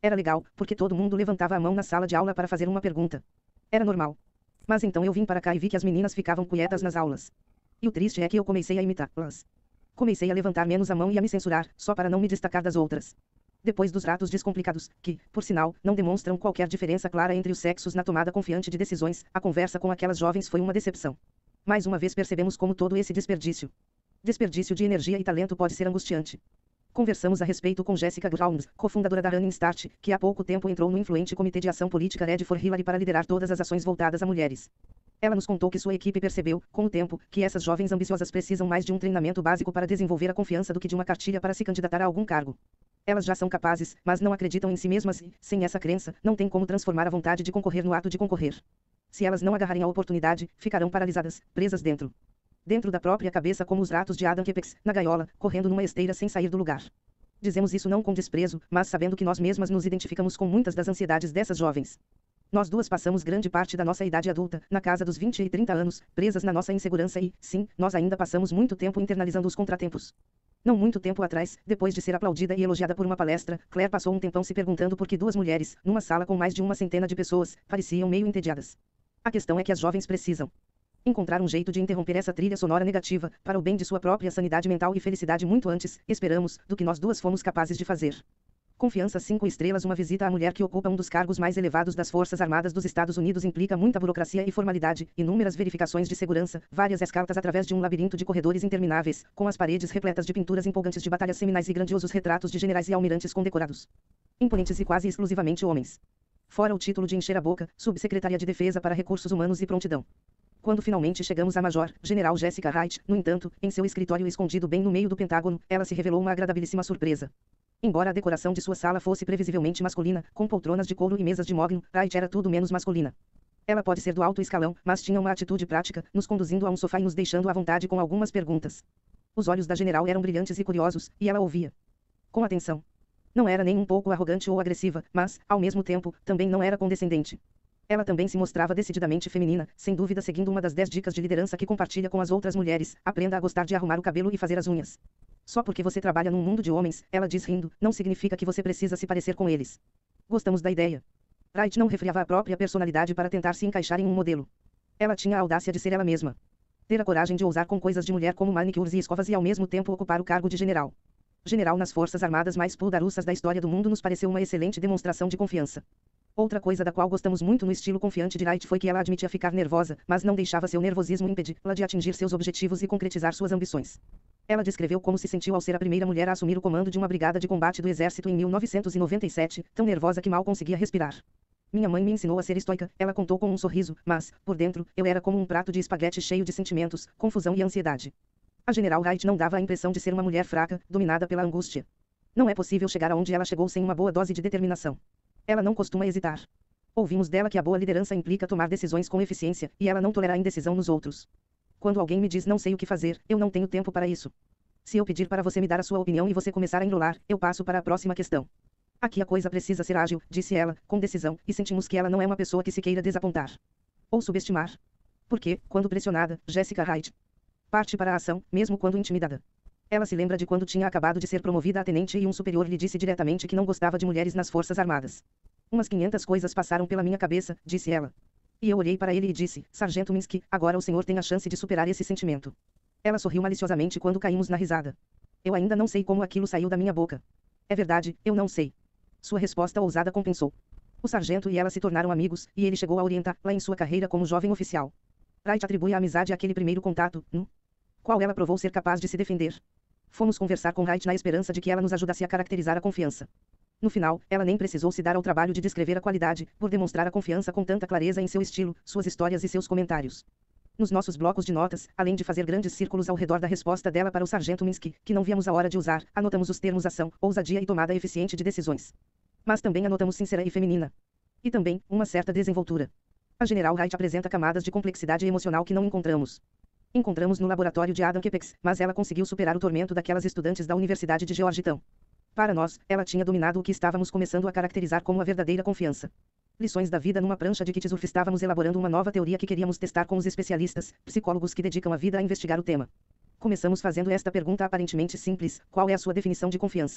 Era legal, porque todo mundo levantava a mão na sala de aula para fazer uma pergunta. Era normal. Mas então eu vim para cá e vi que as meninas ficavam quietas nas aulas. E o triste é que eu comecei a imitá-las. Comecei a levantar menos a mão e a me censurar, só para não me destacar das outras. Depois dos tratos descomplicados, que, por sinal, não demonstram qualquer diferença clara entre os sexos na tomada confiante de decisões, a conversa com aquelas jovens foi uma decepção. Mais uma vez percebemos como todo esse desperdício. Desperdício de energia e talento pode ser angustiante. Conversamos a respeito com Jessica Grounds, cofundadora da Running Start, que há pouco tempo entrou no influente Comitê de Ação Política Red for Hillary para liderar todas as ações voltadas a mulheres. Ela nos contou que sua equipe percebeu, com o tempo, que essas jovens ambiciosas precisam mais de um treinamento básico para desenvolver a confiança do que de uma cartilha para se candidatar a algum cargo. Elas já são capazes, mas não acreditam em si mesmas e, sem essa crença, não tem como transformar a vontade de concorrer no ato de concorrer. Se elas não agarrarem a oportunidade, ficarão paralisadas, presas dentro. Dentro da própria cabeça como os ratos de Adam Kepex, na gaiola, correndo numa esteira sem sair do lugar. Dizemos isso não com desprezo, mas sabendo que nós mesmas nos identificamos com muitas das ansiedades dessas jovens. Nós duas passamos grande parte da nossa idade adulta, na casa dos vinte e trinta anos, presas na nossa insegurança e, sim, nós ainda passamos muito tempo internalizando os contratempos. Não muito tempo atrás, depois de ser aplaudida e elogiada por uma palestra, Claire passou um tempão se perguntando por que duas mulheres, numa sala com mais de uma centena de pessoas, pareciam meio entediadas. A questão é que as jovens precisam encontrar um jeito de interromper essa trilha sonora negativa, para o bem de sua própria sanidade mental e felicidade muito antes, esperamos, do que nós duas fomos capazes de fazer. Confiança cinco estrelas. Uma visita à mulher que ocupa um dos cargos mais elevados das Forças Armadas dos Estados Unidos implica muita burocracia e formalidade, inúmeras verificações de segurança, várias escalas através de um labirinto de corredores intermináveis, com as paredes repletas de pinturas empolgantes de batalhas seminais e grandiosos retratos de generais e almirantes condecorados. Imponentes e quase exclusivamente homens. Fora o título de encher a boca, Subsecretaria de Defesa para Recursos Humanos e Prontidão. Quando finalmente chegamos à Major General Jessica Wright, no entanto, em seu escritório escondido bem no meio do Pentágono, ela se revelou uma agradabilíssima surpresa. Embora a decoração de sua sala fosse previsivelmente masculina, com poltronas de couro e mesas de mogno, Wright era tudo menos masculina. Ela pode ser do alto escalão, mas tinha uma atitude prática, nos conduzindo a um sofá e nos deixando à vontade com algumas perguntas. Os olhos da general eram brilhantes e curiosos, e ela ouvia com atenção. Não era nem um pouco arrogante ou agressiva, mas, ao mesmo tempo, também não era condescendente. Ela também se mostrava decididamente feminina, sem dúvida seguindo uma das dez dicas de liderança que compartilha com as outras mulheres: aprenda a gostar de arrumar o cabelo e fazer as unhas. Só porque você trabalha num mundo de homens, ela diz rindo, não significa que você precisa se parecer com eles. Gostamos da ideia. Wright não refriava a própria personalidade para tentar se encaixar em um modelo. Ela tinha a audácia de ser ela mesma. Ter a coragem de ousar com coisas de mulher como manicures e escovas e ao mesmo tempo ocupar o cargo de general. General nas Forças Armadas mais puldaruças da história do mundo nos pareceu uma excelente demonstração de confiança. Outra coisa da qual gostamos muito no estilo confiante de Wright foi que ela admitia ficar nervosa, mas não deixava seu nervosismo impedi-la de atingir seus objetivos e concretizar suas ambições. Ela descreveu como se sentiu ao ser a primeira mulher a assumir o comando de uma brigada de combate do exército em mil novecentos e noventa e sete, tão nervosa que mal conseguia respirar. Minha mãe me ensinou a ser estoica, ela contou com um sorriso, mas, por dentro, eu era como um prato de espaguete cheio de sentimentos, confusão e ansiedade. A General Wright não dava a impressão de ser uma mulher fraca, dominada pela angústia. Não é possível chegar aonde ela chegou sem uma boa dose de determinação. Ela não costuma hesitar. Ouvimos dela que a boa liderança implica tomar decisões com eficiência, e ela não tolera a indecisão nos outros. Quando alguém me diz não sei o que fazer, eu não tenho tempo para isso. Se eu pedir para você me dar a sua opinião e você começar a enrolar, eu passo para a próxima questão. Aqui a coisa precisa ser ágil, disse ela, com decisão, e sentimos que ela não é uma pessoa que se queira desapontar. Ou subestimar. Porque, quando pressionada, Jessica Wright parte para a ação, mesmo quando intimidada. Ela se lembra de quando tinha acabado de ser promovida a tenente e um superior lhe disse diretamente que não gostava de mulheres nas Forças Armadas. Umas quinhentas coisas passaram pela minha cabeça, disse ela. E eu olhei para ele e disse, Sargento Minsky, agora o senhor tem a chance de superar esse sentimento. Ela sorriu maliciosamente quando caímos na risada. Eu ainda não sei como aquilo saiu da minha boca. É verdade, eu não sei. Sua resposta ousada compensou. O sargento e ela se tornaram amigos, e ele chegou a orientá-la em sua carreira como jovem oficial. Wright atribui a amizade àquele primeiro contato, no qual ela provou ser capaz de se defender. Fomos conversar com Wright na esperança de que ela nos ajudasse a caracterizar a confiança. No final, ela nem precisou se dar ao trabalho de descrever a qualidade, por demonstrar a confiança com tanta clareza em seu estilo, suas histórias e seus comentários. Nos nossos blocos de notas, além de fazer grandes círculos ao redor da resposta dela para o sargento Minsky, que não víamos a hora de usar, anotamos os termos ação, ousadia e tomada eficiente de decisões. Mas também anotamos sincera e feminina. E também, uma certa desenvoltura. A General Wright apresenta camadas de complexidade emocional que não encontramos. Encontramos no laboratório de Adam Kepex, mas ela conseguiu superar o tormento daquelas estudantes da Universidade de Georgetown. Para nós, ela tinha dominado o que estávamos começando a caracterizar como a verdadeira confiança. Lições da vida numa prancha de kitesurf. Estávamos elaborando uma nova teoria que queríamos testar com os especialistas, psicólogos que dedicam a vida a investigar o tema. Começamos fazendo esta pergunta aparentemente simples: qual é a sua definição de confiança?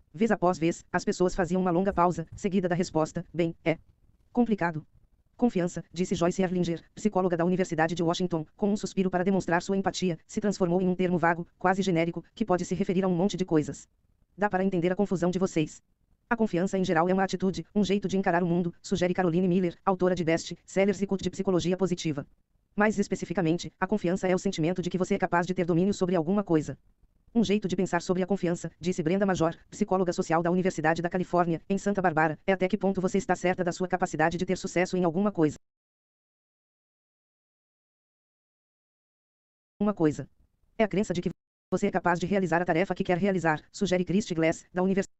Vez após vez, as pessoas faziam uma longa pausa, seguida da resposta, bem, é complicado. Confiança, disse Joyce Erlinger, psicóloga da Universidade de Washington, com um suspiro para demonstrar sua empatia, se transformou em um termo vago, quase genérico, que pode se referir a um monte de coisas. Dá para entender a confusão de vocês. A confiança em geral é uma atitude, um jeito de encarar o mundo, sugere Caroline Miller, autora de best-sellers e cult de psicologia positiva. Mais especificamente, a confiança é o sentimento de que você é capaz de ter domínio sobre alguma coisa. Um jeito de pensar sobre a confiança, disse Brenda Major, psicóloga social da Universidade da Califórnia, em Santa Barbara, é até que ponto você está certa da sua capacidade de ter sucesso em alguma coisa. Uma coisa. É a crença de que você é capaz de realizar a tarefa que quer realizar, sugere Christy Glass, da Universidade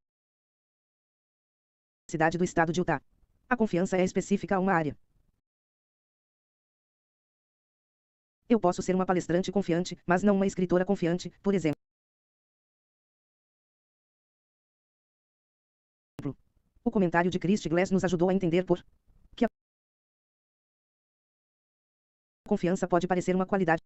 do Estado de Utah. A confiança é específica a uma área. Eu posso ser uma palestrante confiante, mas não uma escritora confiante, por exemplo. O comentário de Christy Glass nos ajudou a entender por que a confiança pode parecer uma qualidade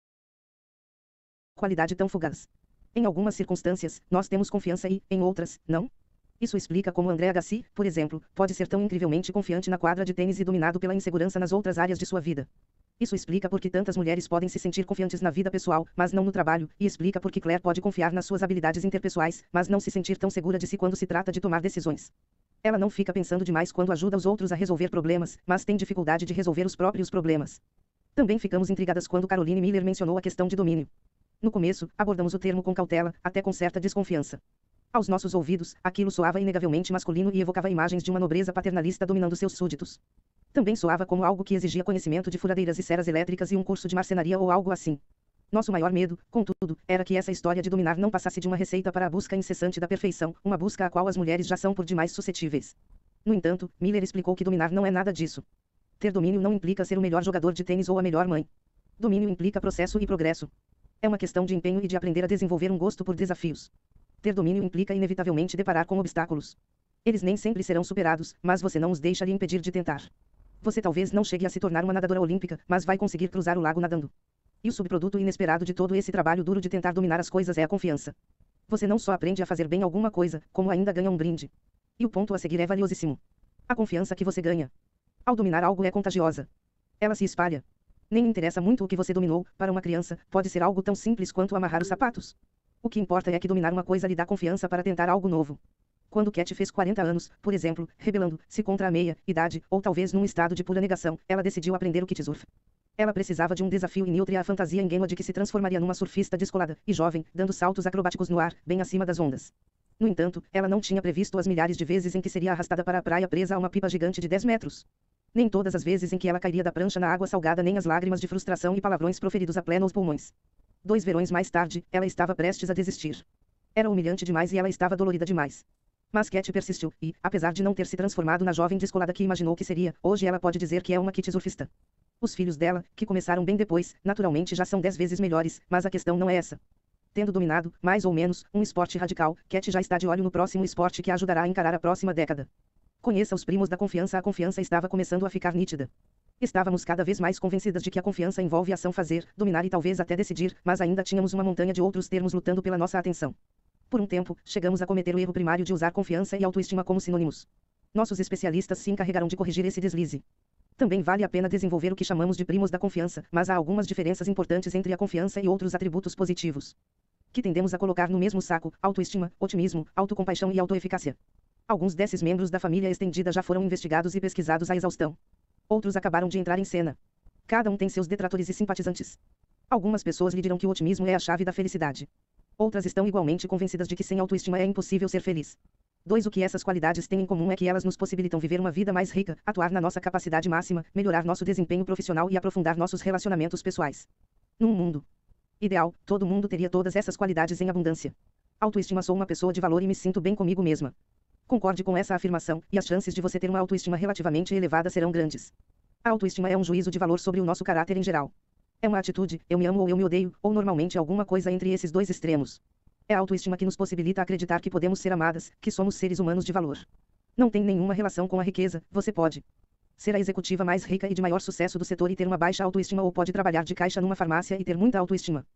qualidade tão fugaz. Em algumas circunstâncias, nós temos confiança e, em outras, não. Isso explica como André Agassi, por exemplo, pode ser tão incrivelmente confiante na quadra de tênis e dominado pela insegurança nas outras áreas de sua vida. Isso explica por que tantas mulheres podem se sentir confiantes na vida pessoal, mas não no trabalho, e explica por que Claire pode confiar nas suas habilidades interpessoais, mas não se sentir tão segura de si quando se trata de tomar decisões. Ela não fica pensando demais quando ajuda os outros a resolver problemas, mas tem dificuldade de resolver os próprios problemas. Também ficamos intrigadas quando Caroline Miller mencionou a questão de domínio. No começo, abordamos o termo com cautela, até com certa desconfiança. Aos nossos ouvidos, aquilo soava inegavelmente masculino e evocava imagens de uma nobreza paternalista dominando seus súditos. Também soava como algo que exigia conhecimento de furadeiras e serras elétricas e um curso de marcenaria ou algo assim. Nosso maior medo, contudo, era que essa história de dominar não passasse de uma receita para a busca incessante da perfeição, uma busca à qual as mulheres já são por demais suscetíveis. No entanto, Miller explicou que dominar não é nada disso. Ter domínio não implica ser o melhor jogador de tênis ou a melhor mãe. Domínio implica processo e progresso. É uma questão de empenho e de aprender a desenvolver um gosto por desafios. Ter domínio implica inevitavelmente deparar com obstáculos. Eles nem sempre serão superados, mas você não os deixa lhe impedir de tentar. Você talvez não chegue a se tornar uma nadadora olímpica, mas vai conseguir cruzar o lago nadando. E o subproduto inesperado de todo esse trabalho duro de tentar dominar as coisas é a confiança. Você não só aprende a fazer bem alguma coisa, como ainda ganha um brinde. E o ponto a seguir é valiosíssimo. A confiança que você ganha ao dominar algo é contagiosa. Ela se espalha. Nem interessa muito o que você dominou, para uma criança, pode ser algo tão simples quanto amarrar os sapatos. O que importa é que dominar uma coisa lhe dá confiança para tentar algo novo. Quando Cat fez quarenta anos, por exemplo, rebelando-se contra a meia-idade, ou talvez num estado de pura negação, ela decidiu aprender o kitesurf. Ela precisava de um desafio e nutria a fantasia ingênua de que se transformaria numa surfista descolada e jovem, dando saltos acrobáticos no ar, bem acima das ondas. No entanto, ela não tinha previsto as milhares de vezes em que seria arrastada para a praia presa a uma pipa gigante de dez metros. Nem todas as vezes em que ela cairia da prancha na água salgada, nem as lágrimas de frustração e palavrões proferidos a plenos pulmões. Dois verões mais tarde, ela estava prestes a desistir. Era humilhante demais e ela estava dolorida demais. Mas Cat persistiu, e, apesar de não ter se transformado na jovem descolada que imaginou que seria, hoje ela pode dizer que é uma kitesurfista. Os filhos dela, que começaram bem depois, naturalmente já são dez vezes melhores, mas a questão não é essa. Tendo dominado, mais ou menos, um esporte radical, Cat já está de olho no próximo esporte que a ajudará a encarar a próxima década. Conheça os primos da confiança. A confiança estava começando a ficar nítida. Estávamos cada vez mais convencidas de que a confiança envolve ação, fazer, dominar e talvez até decidir, mas ainda tínhamos uma montanha de outros termos lutando pela nossa atenção. Por um tempo, chegamos a cometer o erro primário de usar confiança e autoestima como sinônimos. Nossos especialistas se encarregaram de corrigir esse deslize. Também vale a pena desenvolver o que chamamos de primos da confiança, mas há algumas diferenças importantes entre a confiança e outros atributos positivos que tendemos a colocar no mesmo saco: autoestima, otimismo, autocompaixão e autoeficácia. Alguns desses membros da família estendida já foram investigados e pesquisados à exaustão. Outros acabaram de entrar em cena. Cada um tem seus detratores e simpatizantes. Algumas pessoas lhe dirão que o otimismo é a chave da felicidade. Outras estão igualmente convencidas de que sem autoestima é impossível ser feliz. Dois O que essas qualidades têm em comum é que elas nos possibilitam viver uma vida mais rica, atuar na nossa capacidade máxima, melhorar nosso desempenho profissional e aprofundar nossos relacionamentos pessoais. Num mundo ideal, todo mundo teria todas essas qualidades em abundância. Autoestima: sou uma pessoa de valor e me sinto bem comigo mesma. Concorde com essa afirmação, e as chances de você ter uma autoestima relativamente elevada serão grandes. A autoestima é um juízo de valor sobre o nosso caráter em geral. É uma atitude: eu me amo ou eu me odeio, ou normalmente alguma coisa entre esses dois extremos. É a autoestima que nos possibilita acreditar que podemos ser amadas, que somos seres humanos de valor. Não tem nenhuma relação com a riqueza. Você pode ser a executiva mais rica e de maior sucesso do setor e ter uma baixa autoestima, ou pode trabalhar de caixa numa farmácia e ter muita autoestima.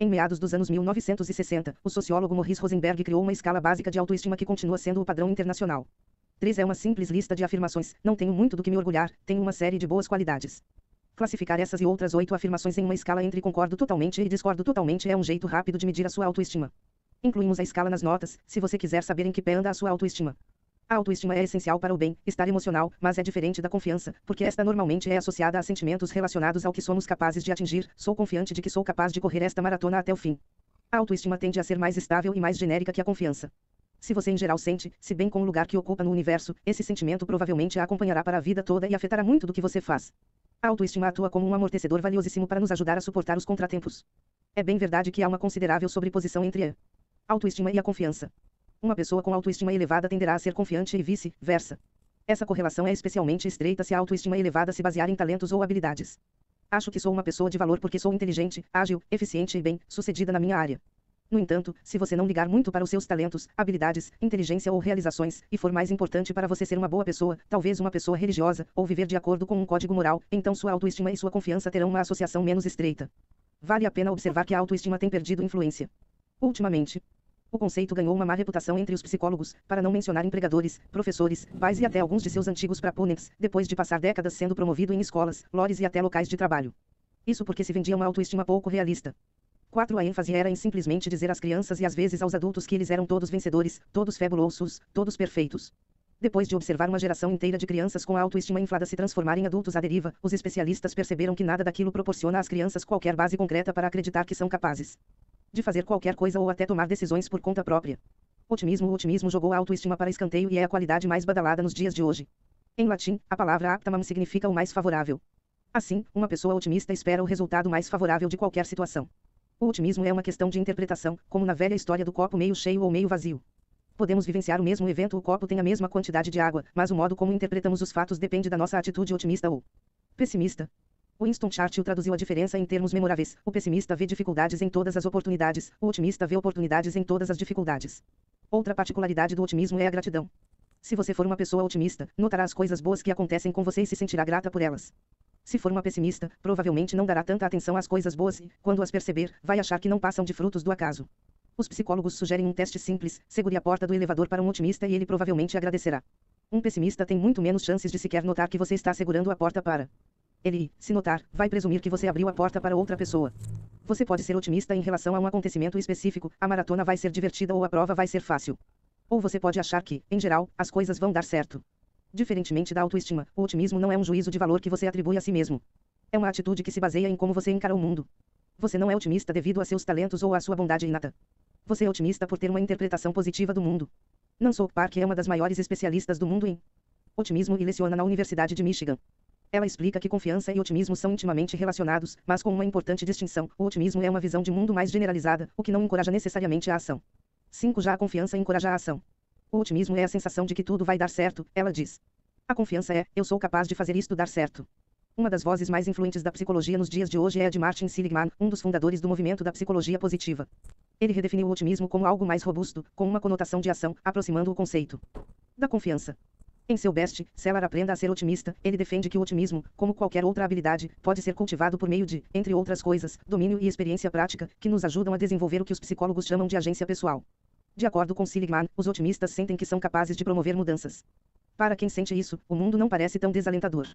Em meados dos anos mil novecentos e sessenta, o sociólogo Maurice Rosenberg criou uma escala básica de autoestima que continua sendo o padrão internacional. três é uma simples lista de afirmações: não tenho muito do que me orgulhar, tenho uma série de boas qualidades. Classificar essas e outras oito afirmações em uma escala entre concordo totalmente e discordo totalmente é um jeito rápido de medir a sua autoestima. Incluímos a escala nas notas, se você quiser saber em que pé anda a sua autoestima. A autoestima é essencial para o bem-estar emocional, mas é diferente da confiança, porque esta normalmente é associada a sentimentos relacionados ao que somos capazes de atingir. Sou confiante de que sou capaz de correr esta maratona até o fim. A autoestima tende a ser mais estável e mais genérica que a confiança. Se você em geral sente-se bem com o lugar que ocupa no universo, esse sentimento provavelmente a acompanhará para a vida toda e afetará muito do que você faz. A autoestima atua como um amortecedor valiosíssimo para nos ajudar a suportar os contratempos. É bem verdade que há uma considerável sobreposição entre a autoestima e a confiança. Uma pessoa com autoestima elevada tenderá a ser confiante e vice-versa. Essa correlação é especialmente estreita se a autoestima elevada se basear em talentos ou habilidades. Acho que sou uma pessoa de valor porque sou inteligente, ágil, eficiente e bem-sucedida na minha área. No entanto, se você não ligar muito para os seus talentos, habilidades, inteligência ou realizações, e for mais importante para você ser uma boa pessoa, talvez uma pessoa religiosa, ou viver de acordo com um código moral, então sua autoestima e sua confiança terão uma associação menos estreita. Vale a pena observar que a autoestima tem perdido influência. Ultimamente, o conceito ganhou uma má reputação entre os psicólogos, para não mencionar empregadores, professores, pais e até alguns de seus antigos proponentes, depois de passar décadas sendo promovido em escolas, lores e até locais de trabalho. Isso porque se vendia uma autoestima pouco realista. quatro A ênfase era em simplesmente dizer às crianças e às vezes aos adultos que eles eram todos vencedores, todos fabulosos, todos perfeitos. Depois de observar uma geração inteira de crianças com a autoestima inflada se transformar em adultos à deriva, os especialistas perceberam que nada daquilo proporciona às crianças qualquer base concreta para acreditar que são capazes de fazer qualquer coisa ou até tomar decisões por conta própria. Otimismo. O otimismo jogou a autoestima para escanteio e é a qualidade mais badalada nos dias de hoje. Em latim, a palavra aptamam significa o mais favorável. Assim, uma pessoa otimista espera o resultado mais favorável de qualquer situação. O otimismo é uma questão de interpretação, como na velha história do copo meio cheio ou meio vazio. Podemos vivenciar o mesmo evento, o copo tem a mesma quantidade de água, mas o modo como interpretamos os fatos depende da nossa atitude otimista ou pessimista. Winston Churchill traduziu a diferença em termos memoráveis: o pessimista vê dificuldades em todas as oportunidades, o otimista vê oportunidades em todas as dificuldades. Outra particularidade do otimismo é a gratidão. Se você for uma pessoa otimista, notará as coisas boas que acontecem com você e se sentirá grata por elas. Se for uma pessimista, provavelmente não dará tanta atenção às coisas boas e, quando as perceber, vai achar que não passam de frutos do acaso. Os psicólogos sugerem um teste simples: segure a porta do elevador para um otimista e ele provavelmente agradecerá. Um pessimista tem muito menos chances de sequer notar que você está segurando a porta para ele, se notar, vai presumir que você abriu a porta para outra pessoa. Você pode ser otimista em relação a um acontecimento específico: a maratona vai ser divertida ou a prova vai ser fácil. Ou você pode achar que, em geral, as coisas vão dar certo. Diferentemente da autoestima, o otimismo não é um juízo de valor que você atribui a si mesmo. É uma atitude que se baseia em como você encara o mundo. Você não é otimista devido a seus talentos ou à sua bondade inata. Você é otimista por ter uma interpretação positiva do mundo. Nancy Park é uma das maiores especialistas do mundo em otimismo e leciona na Universidade de Michigan. Ela explica que confiança e otimismo são intimamente relacionados, mas com uma importante distinção: o otimismo é uma visão de mundo mais generalizada, o que não encoraja necessariamente a ação. cinco Já a confiança encoraja a ação. O otimismo é a sensação de que tudo vai dar certo, ela diz. A confiança é: eu sou capaz de fazer isto dar certo. Uma das vozes mais influentes da psicologia nos dias de hoje é a de Martin Seligman, um dos fundadores do movimento da psicologia positiva. Ele redefiniu o otimismo como algo mais robusto, com uma conotação de ação, aproximando o conceito da confiança. Em seu best-seller Aprenda a Ser Otimista, ele defende que o otimismo, como qualquer outra habilidade, pode ser cultivado por meio de, entre outras coisas, domínio e experiência prática, que nos ajudam a desenvolver o que os psicólogos chamam de agência pessoal. De acordo com Seligman, os otimistas sentem que são capazes de promover mudanças. Para quem sente isso, o mundo não parece tão desalentador.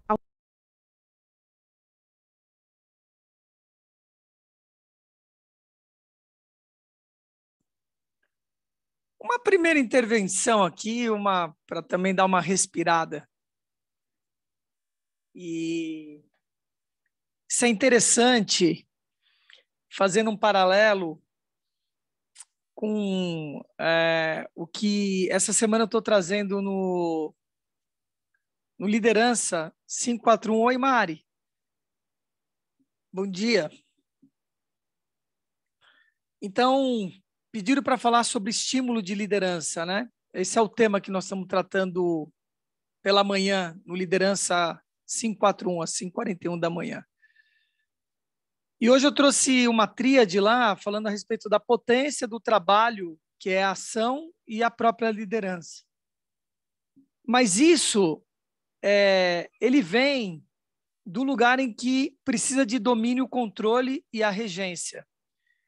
Uma primeira intervenção aqui, uma para também dar uma respirada. E isso é interessante, fazendo um paralelo com é, o que essa semana eu estou trazendo no, no Liderança quinhentos e quarenta e um. Oi, Mari. Bom dia. Então, pediram para falar sobre estímulo de liderança, né? Esse é o tema que nós estamos tratando pela manhã, no Liderança quinhentos e quarenta e um, às cinco e quarenta e um da manhã. E hoje eu trouxe uma tríade lá, falando a respeito da potência do trabalho, que é a ação e a própria liderança. Mas isso, é, ele vem do lugar em que precisa de domínio, controle e a regência.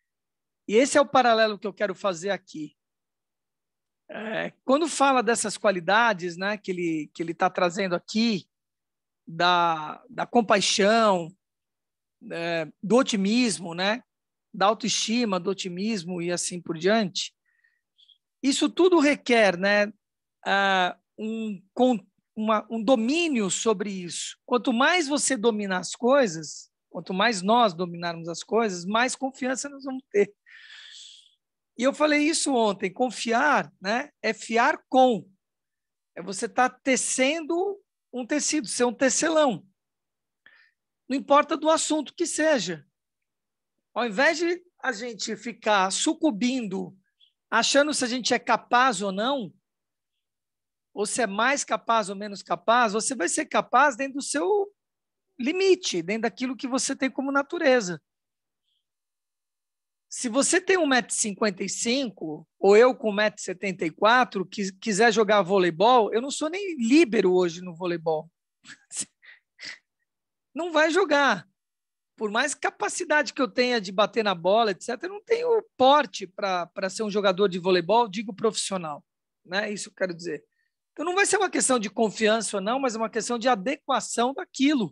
E esse é o paralelo que eu quero fazer aqui. É, quando fala dessas qualidades, né, que ele que ele está trazendo aqui, da, da compaixão, é, do otimismo, né, da autoestima, do otimismo e assim por diante, isso tudo requer, né, uh, um, uma, um domínio sobre isso. Quanto mais você dominar as coisas, quanto mais nós dominarmos as coisas, mais confiança nós vamos ter. E eu falei isso ontem, confiar, né, é fiar com. É você estar tá tecendo um tecido, ser um tecelão. Não importa do assunto que seja. Ao invés de a gente ficar sucumbindo, achando se a gente é capaz ou não, ou se é mais capaz ou menos capaz, você vai ser capaz dentro do seu limite, dentro daquilo que você tem como natureza. Se você tem um metro e cinquenta e cinco, ou eu com um metro e setenta e quatro, que quiser jogar voleibol, eu não sou nem líbero hoje no voleibol. Não vai jogar. Por mais capacidade que eu tenha de bater na bola, etcétera, eu não tenho porte para ser um jogador de voleibol, digo profissional. Né? Isso que eu quero dizer. Então, não vai ser uma questão de confiança ou não, mas uma questão de adequação daquilo.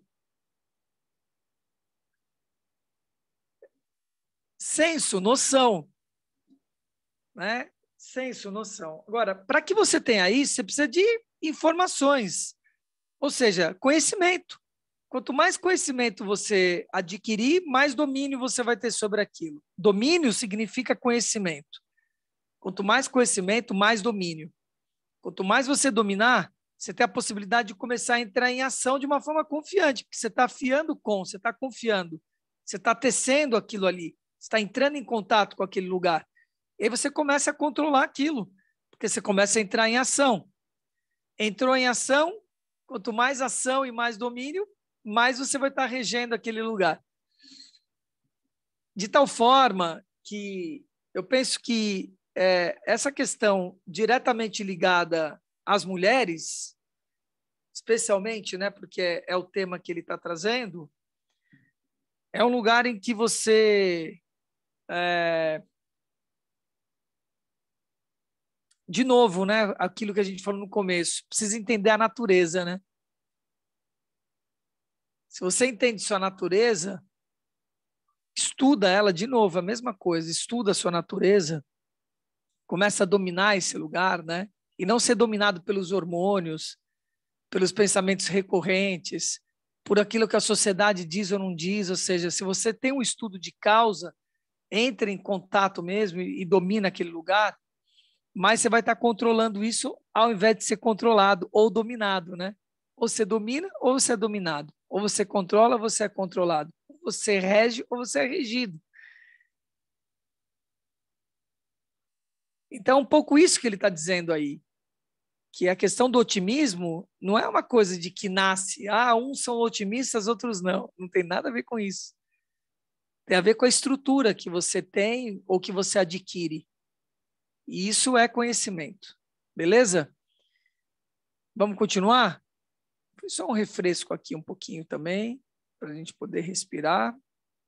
Senso, noção. Né? Senso, noção. Agora, para que você tenha isso, você precisa de informações, ou seja, conhecimento. Quanto mais conhecimento você adquirir, mais domínio você vai ter sobre aquilo. Domínio significa conhecimento. Quanto mais conhecimento, mais domínio. Quanto mais você dominar, você tem a possibilidade de começar a entrar em ação de uma forma confiante, porque você está afiando com, você está confiando, você está tecendo aquilo ali, você está entrando em contato com aquele lugar. E aí você começa a controlar aquilo, porque você começa a entrar em ação. Entrou em ação, quanto mais ação e mais domínio, mais você vai estar regendo aquele lugar. De tal forma que eu penso que é, essa questão diretamente ligada às mulheres, especialmente, né, porque é, é o tema que ele está trazendo, é um lugar em que você... É, de novo, né, aquilo que a gente falou no começo, precisa entender a natureza, né? Se você entende sua natureza, estuda ela de novo, a mesma coisa, estuda a sua natureza, começa a dominar esse lugar, né? E não ser dominado pelos hormônios, pelos pensamentos recorrentes, por aquilo que a sociedade diz ou não diz, ou seja, se você tem um estudo de causa, entra em contato mesmo e, e domina aquele lugar, mas você vai estar controlando isso ao invés de ser controlado ou dominado, né? Ou você domina ou você é dominado. Ou você controla ou você é controlado. Ou você rege ou você é regido. Então, é um pouco isso que ele está dizendo aí. Que a questão do otimismo não é uma coisa de que nasce. Ah, uns são otimistas, outros não. Não tem nada a ver com isso. Tem a ver com a estrutura que você tem ou que você adquire. E isso é conhecimento. Beleza? Vamos continuar? Foi só um refresco aqui um pouquinho também, para a gente poder respirar.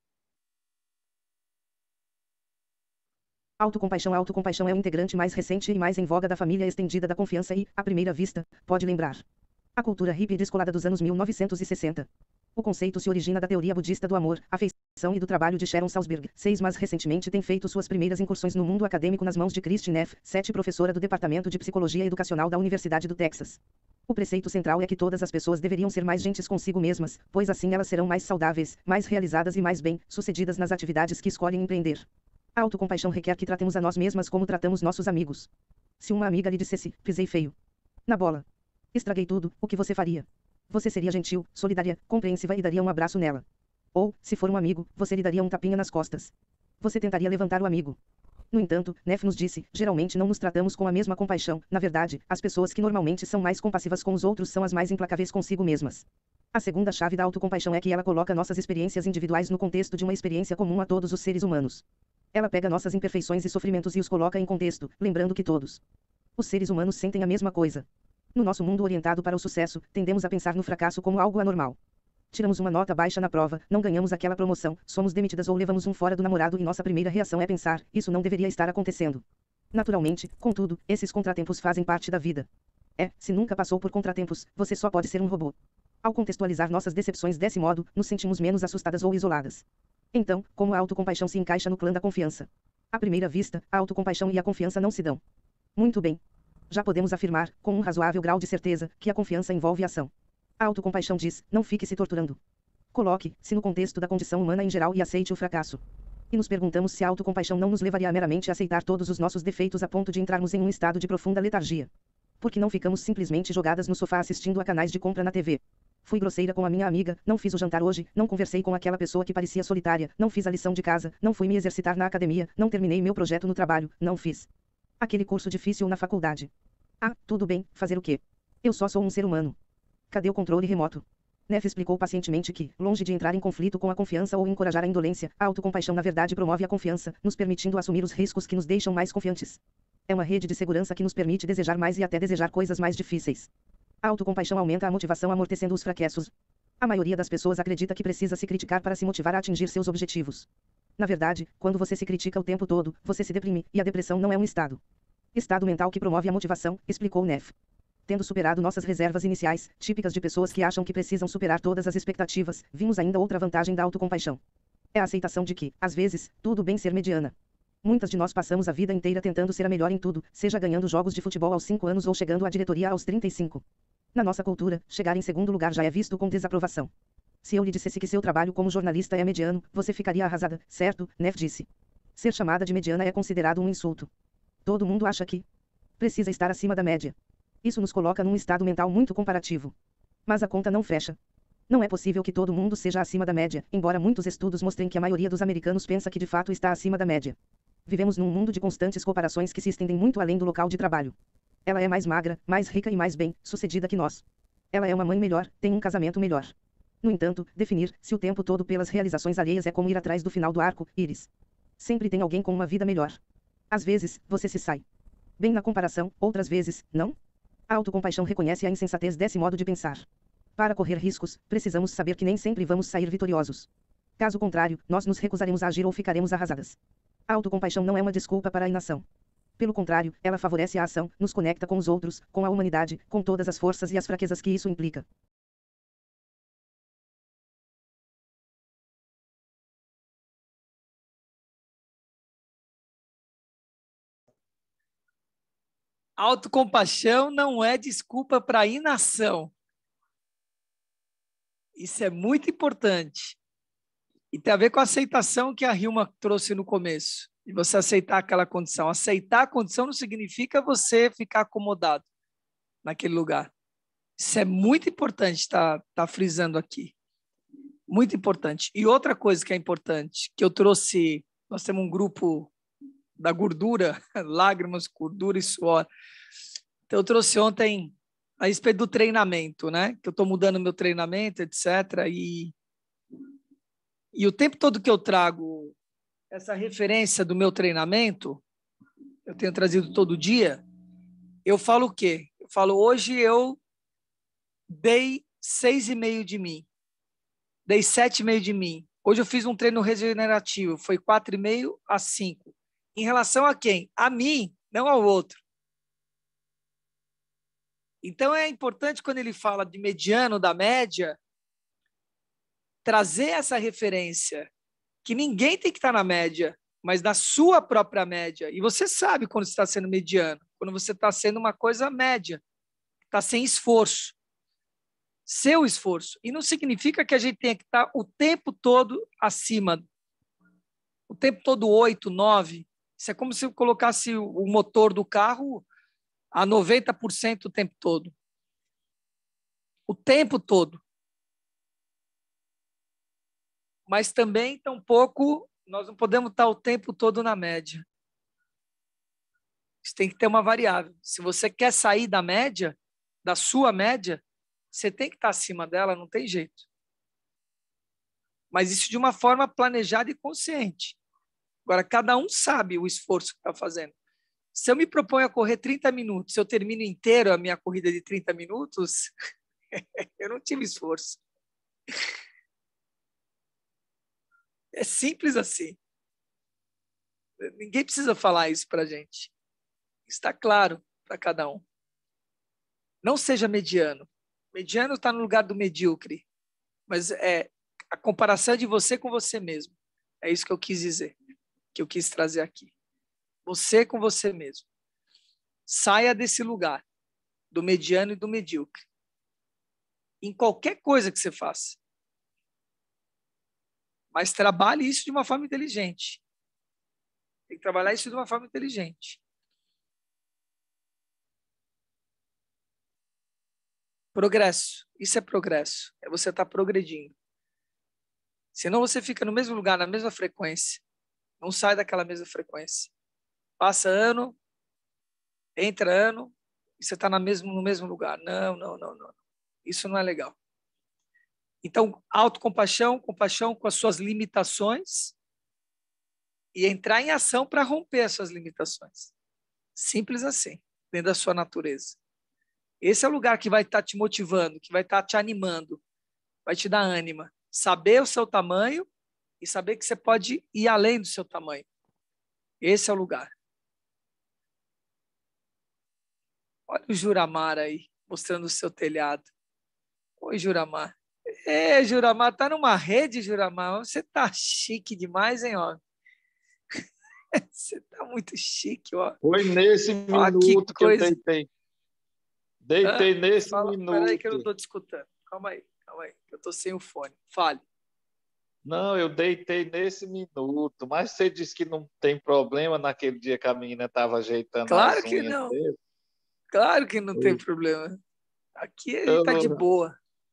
Autocompaixão. Autocompaixão é o integrante mais recente e mais em voga da família estendida da confiança e, à primeira vista, pode lembrar a cultura hippie descolada dos anos mil novecentos e sessenta. O conceito se origina da teoria budista do amor, afeição e do trabalho de Sharon Salzberg, seis, mas recentemente tem feito suas primeiras incursões no mundo acadêmico nas mãos de Christine Neff, sete, professora do Departamento de Psicologia Educacional da Universidade do Texas. O preceito central é que todas as pessoas deveriam ser mais gentis consigo mesmas, pois assim elas serão mais saudáveis, mais realizadas e mais bem-sucedidas nas atividades que escolhem empreender. A autocompaixão requer que tratemos a nós mesmas como tratamos nossos amigos. Se uma amiga lhe dissesse, pisei feio na bola, estraguei tudo, o que você faria? Você seria gentil, solidária, compreensiva e daria um abraço nela. Ou, se for um amigo, você lhe daria um tapinha nas costas. Você tentaria levantar o amigo. No entanto, Neff nos disse, geralmente não nos tratamos com a mesma compaixão. Na verdade, as pessoas que normalmente são mais compassivas com os outros são as mais implacáveis consigo mesmas. A segunda chave da autocompaixão é que ela coloca nossas experiências individuais no contexto de uma experiência comum a todos os seres humanos. Ela pega nossas imperfeições e sofrimentos e os coloca em contexto, lembrando que todos os seres humanos sentem a mesma coisa. No nosso mundo orientado para o sucesso, tendemos a pensar no fracasso como algo anormal. Tiramos uma nota baixa na prova, não ganhamos aquela promoção, somos demitidas ou levamos um fora do namorado e nossa primeira reação é pensar, isso não deveria estar acontecendo. Naturalmente, contudo, esses contratempos fazem parte da vida. É, se nunca passou por contratempos, você só pode ser um robô. Ao contextualizar nossas decepções desse modo, nos sentimos menos assustadas ou isoladas. Então, como a autocompaixão se encaixa no clã da confiança? À primeira vista, a autocompaixão e a confiança não se dão. Muito bem. Já podemos afirmar, com um razoável grau de certeza, que a confiança envolve ação. A autocompaixão diz, não fique se torturando. Coloque-se no contexto da condição humana em geral e aceite o fracasso. E nos perguntamos se a autocompaixão não nos levaria meramente a aceitar todos os nossos defeitos a ponto de entrarmos em um estado de profunda letargia. Por que não ficamos simplesmente jogadas no sofá assistindo a canais de compra na T V? Fui grosseira com a minha amiga, não fiz o jantar hoje, não conversei com aquela pessoa que parecia solitária, não fiz a lição de casa, não fui me exercitar na academia, não terminei meu projeto no trabalho, não fiz aquele curso difícil na faculdade. Ah, tudo bem, fazer o quê? Eu só sou um ser humano. Cadê o controle remoto? Neff explicou pacientemente que, longe de entrar em conflito com a confiança ou encorajar a indolência, a autocompaixão na verdade promove a confiança, nos permitindo assumir os riscos que nos deixam mais confiantes. É uma rede de segurança que nos permite desejar mais e até desejar coisas mais difíceis. A autocompaixão aumenta a motivação amortecendo os fracassos. A maioria das pessoas acredita que precisa se criticar para se motivar a atingir seus objetivos. Na verdade, quando você se critica o tempo todo, você se deprime, e a depressão não é um estado. Estado mental que promove a motivação, explicou Neff. Tendo superado nossas reservas iniciais, típicas de pessoas que acham que precisam superar todas as expectativas, vimos ainda outra vantagem da autocompaixão. É a aceitação de que, às vezes, tudo bem ser mediana. Muitas de nós passamos a vida inteira tentando ser a melhor em tudo, seja ganhando jogos de futebol aos cinco anos ou chegando à diretoria aos trinta e cinco. Na nossa cultura, chegar em segundo lugar já é visto com desaprovação. Se eu lhe dissesse que seu trabalho como jornalista é mediano, você ficaria arrasada, certo? Neff disse. Ser chamada de mediana é considerado um insulto. Todo mundo acha que precisa estar acima da média. Isso nos coloca num estado mental muito comparativo. Mas a conta não fecha. Não é possível que todo mundo seja acima da média, embora muitos estudos mostrem que a maioria dos americanos pensa que de fato está acima da média. Vivemos num mundo de constantes comparações que se estendem muito além do local de trabalho. Ela é mais magra, mais rica e mais bem-sucedida que nós. Ela é uma mãe melhor, tem um casamento melhor. No entanto, definir-se o tempo todo pelas realizações alheias é como ir atrás do final do arco-íris. Sempre tem alguém com uma vida melhor. Às vezes, você se sai bem na comparação, outras vezes, não? A autocompaixão reconhece a insensatez desse modo de pensar. Para correr riscos, precisamos saber que nem sempre vamos sair vitoriosos. Caso contrário, nós nos recusaremos a agir ou ficaremos arrasadas. A autocompaixão não é uma desculpa para a inação. Pelo contrário, ela favorece a ação, nos conecta com os outros, com a humanidade, com todas as forças e as fraquezas que isso implica. Autocompaixão não é desculpa para inação. Isso é muito importante. E tem a ver com a aceitação que a Hilma trouxe no começo. E você aceitar aquela condição. Aceitar a condição não significa você ficar acomodado naquele lugar. Isso é muito importante estar tá, tá frisando aqui. Muito importante. E outra coisa que é importante, que eu trouxe, nós temos um grupo da gordura, lágrimas, gordura e suor. Então, eu trouxe ontem a respeito do treinamento, né? Que eu estou mudando meu treinamento, etcétera. E, e o tempo todo que eu trago essa referência do meu treinamento, eu tenho trazido todo dia, eu falo o quê? Eu falo, hoje eu dei seis e meio de mim, dei sete e meio de mim. Hoje eu fiz um treino regenerativo, foi quatro e meio a cinco. Em relação a quem? A mim, não ao outro. Então, é importante, quando ele fala de mediano, da média, trazer essa referência, que ninguém tem que estar na média, mas na sua própria média. E você sabe quando você está sendo mediano, quando você está sendo uma coisa média, está sem esforço. Seu esforço. E não significa que a gente tenha que estar o tempo todo acima. O tempo todo oito, nove. Isso é como se eu colocasse o motor do carro a noventa por cento o tempo todo. O tempo todo. Mas também, tampouco, nós não podemos estar o tempo todo na média. Isso tem que ter uma variável. Se você quer sair da média, da sua média, você tem que estar acima dela, não tem jeito. Mas isso de uma forma planejada e consciente. Agora, cada um sabe o esforço que está fazendo. Se eu me proponho a correr trinta minutos, se eu termino inteiro a minha corrida de trinta minutos, eu não tive esforço. É simples assim. Ninguém precisa falar isso para a gente. Está claro para cada um. Não seja mediano. Mediano está no lugar do medíocre. Mas é a comparação de você com você mesmo. É isso que eu quis dizer. Que eu quis trazer aqui. Você com você mesmo. Saia desse lugar. Do mediano e do medíocre. Em qualquer coisa que você faça. Mas trabalhe isso de uma forma inteligente. Tem que trabalhar isso de uma forma inteligente. Progresso. Isso é progresso. É você estar progredindo. Senão você fica no mesmo lugar, na mesma frequência. Não sai daquela mesma frequência. Passa ano, entra ano, e você está no mesmo, no mesmo lugar. Não, não, não, não. Isso não é legal. Então, autocompaixão, compaixão com as suas limitações e entrar em ação para romper as suas limitações. Simples assim, dentro da sua natureza. Esse é o lugar que vai estar te motivando, que vai estar te animando, vai te dar ânima. Saber o seu tamanho e saber que você pode ir além do seu tamanho. Esse é o lugar. Olha o Juramar aí, mostrando o seu telhado. Oi, Juramar. É, Juramar, tá numa rede, Juramar. Você tá chique demais, hein, ó. Você tá muito chique, ó. Foi nesse Ó, minuto que, que eu coisa. deitei. Deitei Hã? nesse Fala, minuto. Peraí que eu não tô te escutando. Calma aí, calma aí. Eu tô sem o fone. Fale. Não, eu deitei nesse minuto. Mas você disse que não tem problema naquele dia que a menina estava ajeitando Claro as que unhas não. dele. Claro que não tem Eu- problema. Aqui ele Eu, tá de boa.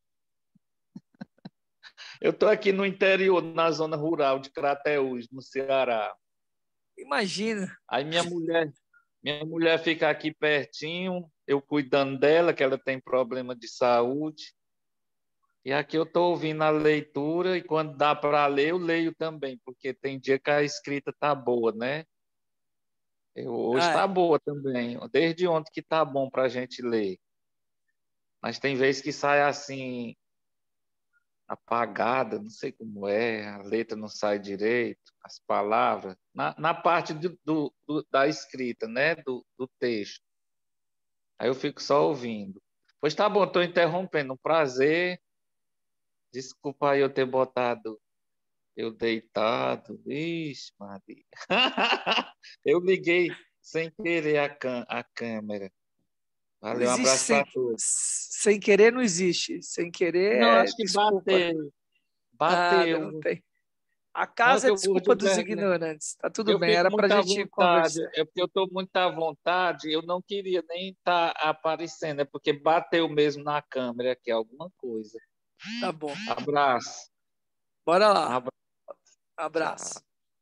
eu tô aqui no interior, na zona rural de Crateús, no Ceará. Imagina. Aí minha mulher, minha mulher fica aqui pertinho, eu cuidando dela, que ela tem problema de saúde. E aqui eu estou ouvindo a leitura e quando dá para ler, eu leio também, porque tem dia que a escrita tá boa, né? Eu, hoje Ah, está é. boa também, desde ontem que tá bom para a gente ler. Mas tem vezes que sai assim, apagada, não sei como é, a letra não sai direito, as palavras, na, na parte do, do, do- da escrita, né? Do, do texto. Aí eu fico só ouvindo. Pois tá bom, estou interrompendo, um prazer. Desculpa aí eu ter botado eu deitado. Ixi, Maria. Eu liguei sem querer a, cã- a câmera. Não Valeu, um existe abraço sem, para todos. sem querer, não existe. Sem querer Não, é acho que desculpa. bateu. Nada, não Bateu. tem. A Não, casa que é eu morro desculpa de dos vergonha. ignorantes. Tá tudo Eu bem, fico era para a muito à gente vontade. conversar. É porque eu estou muito à vontade. Eu não queria nem estar aparecendo. É porque bateu mesmo na câmera aqui, alguma coisa. Tá bom. Abraço. Bora Um lá. abraço. Abraço.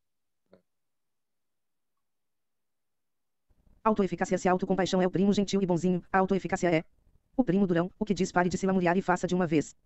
Autoeficácia. Se a autocompaixão é o primo gentil e bonzinho, a autoeficácia é o primo durão, o que diz pare de se lamuriar e faça de uma vez.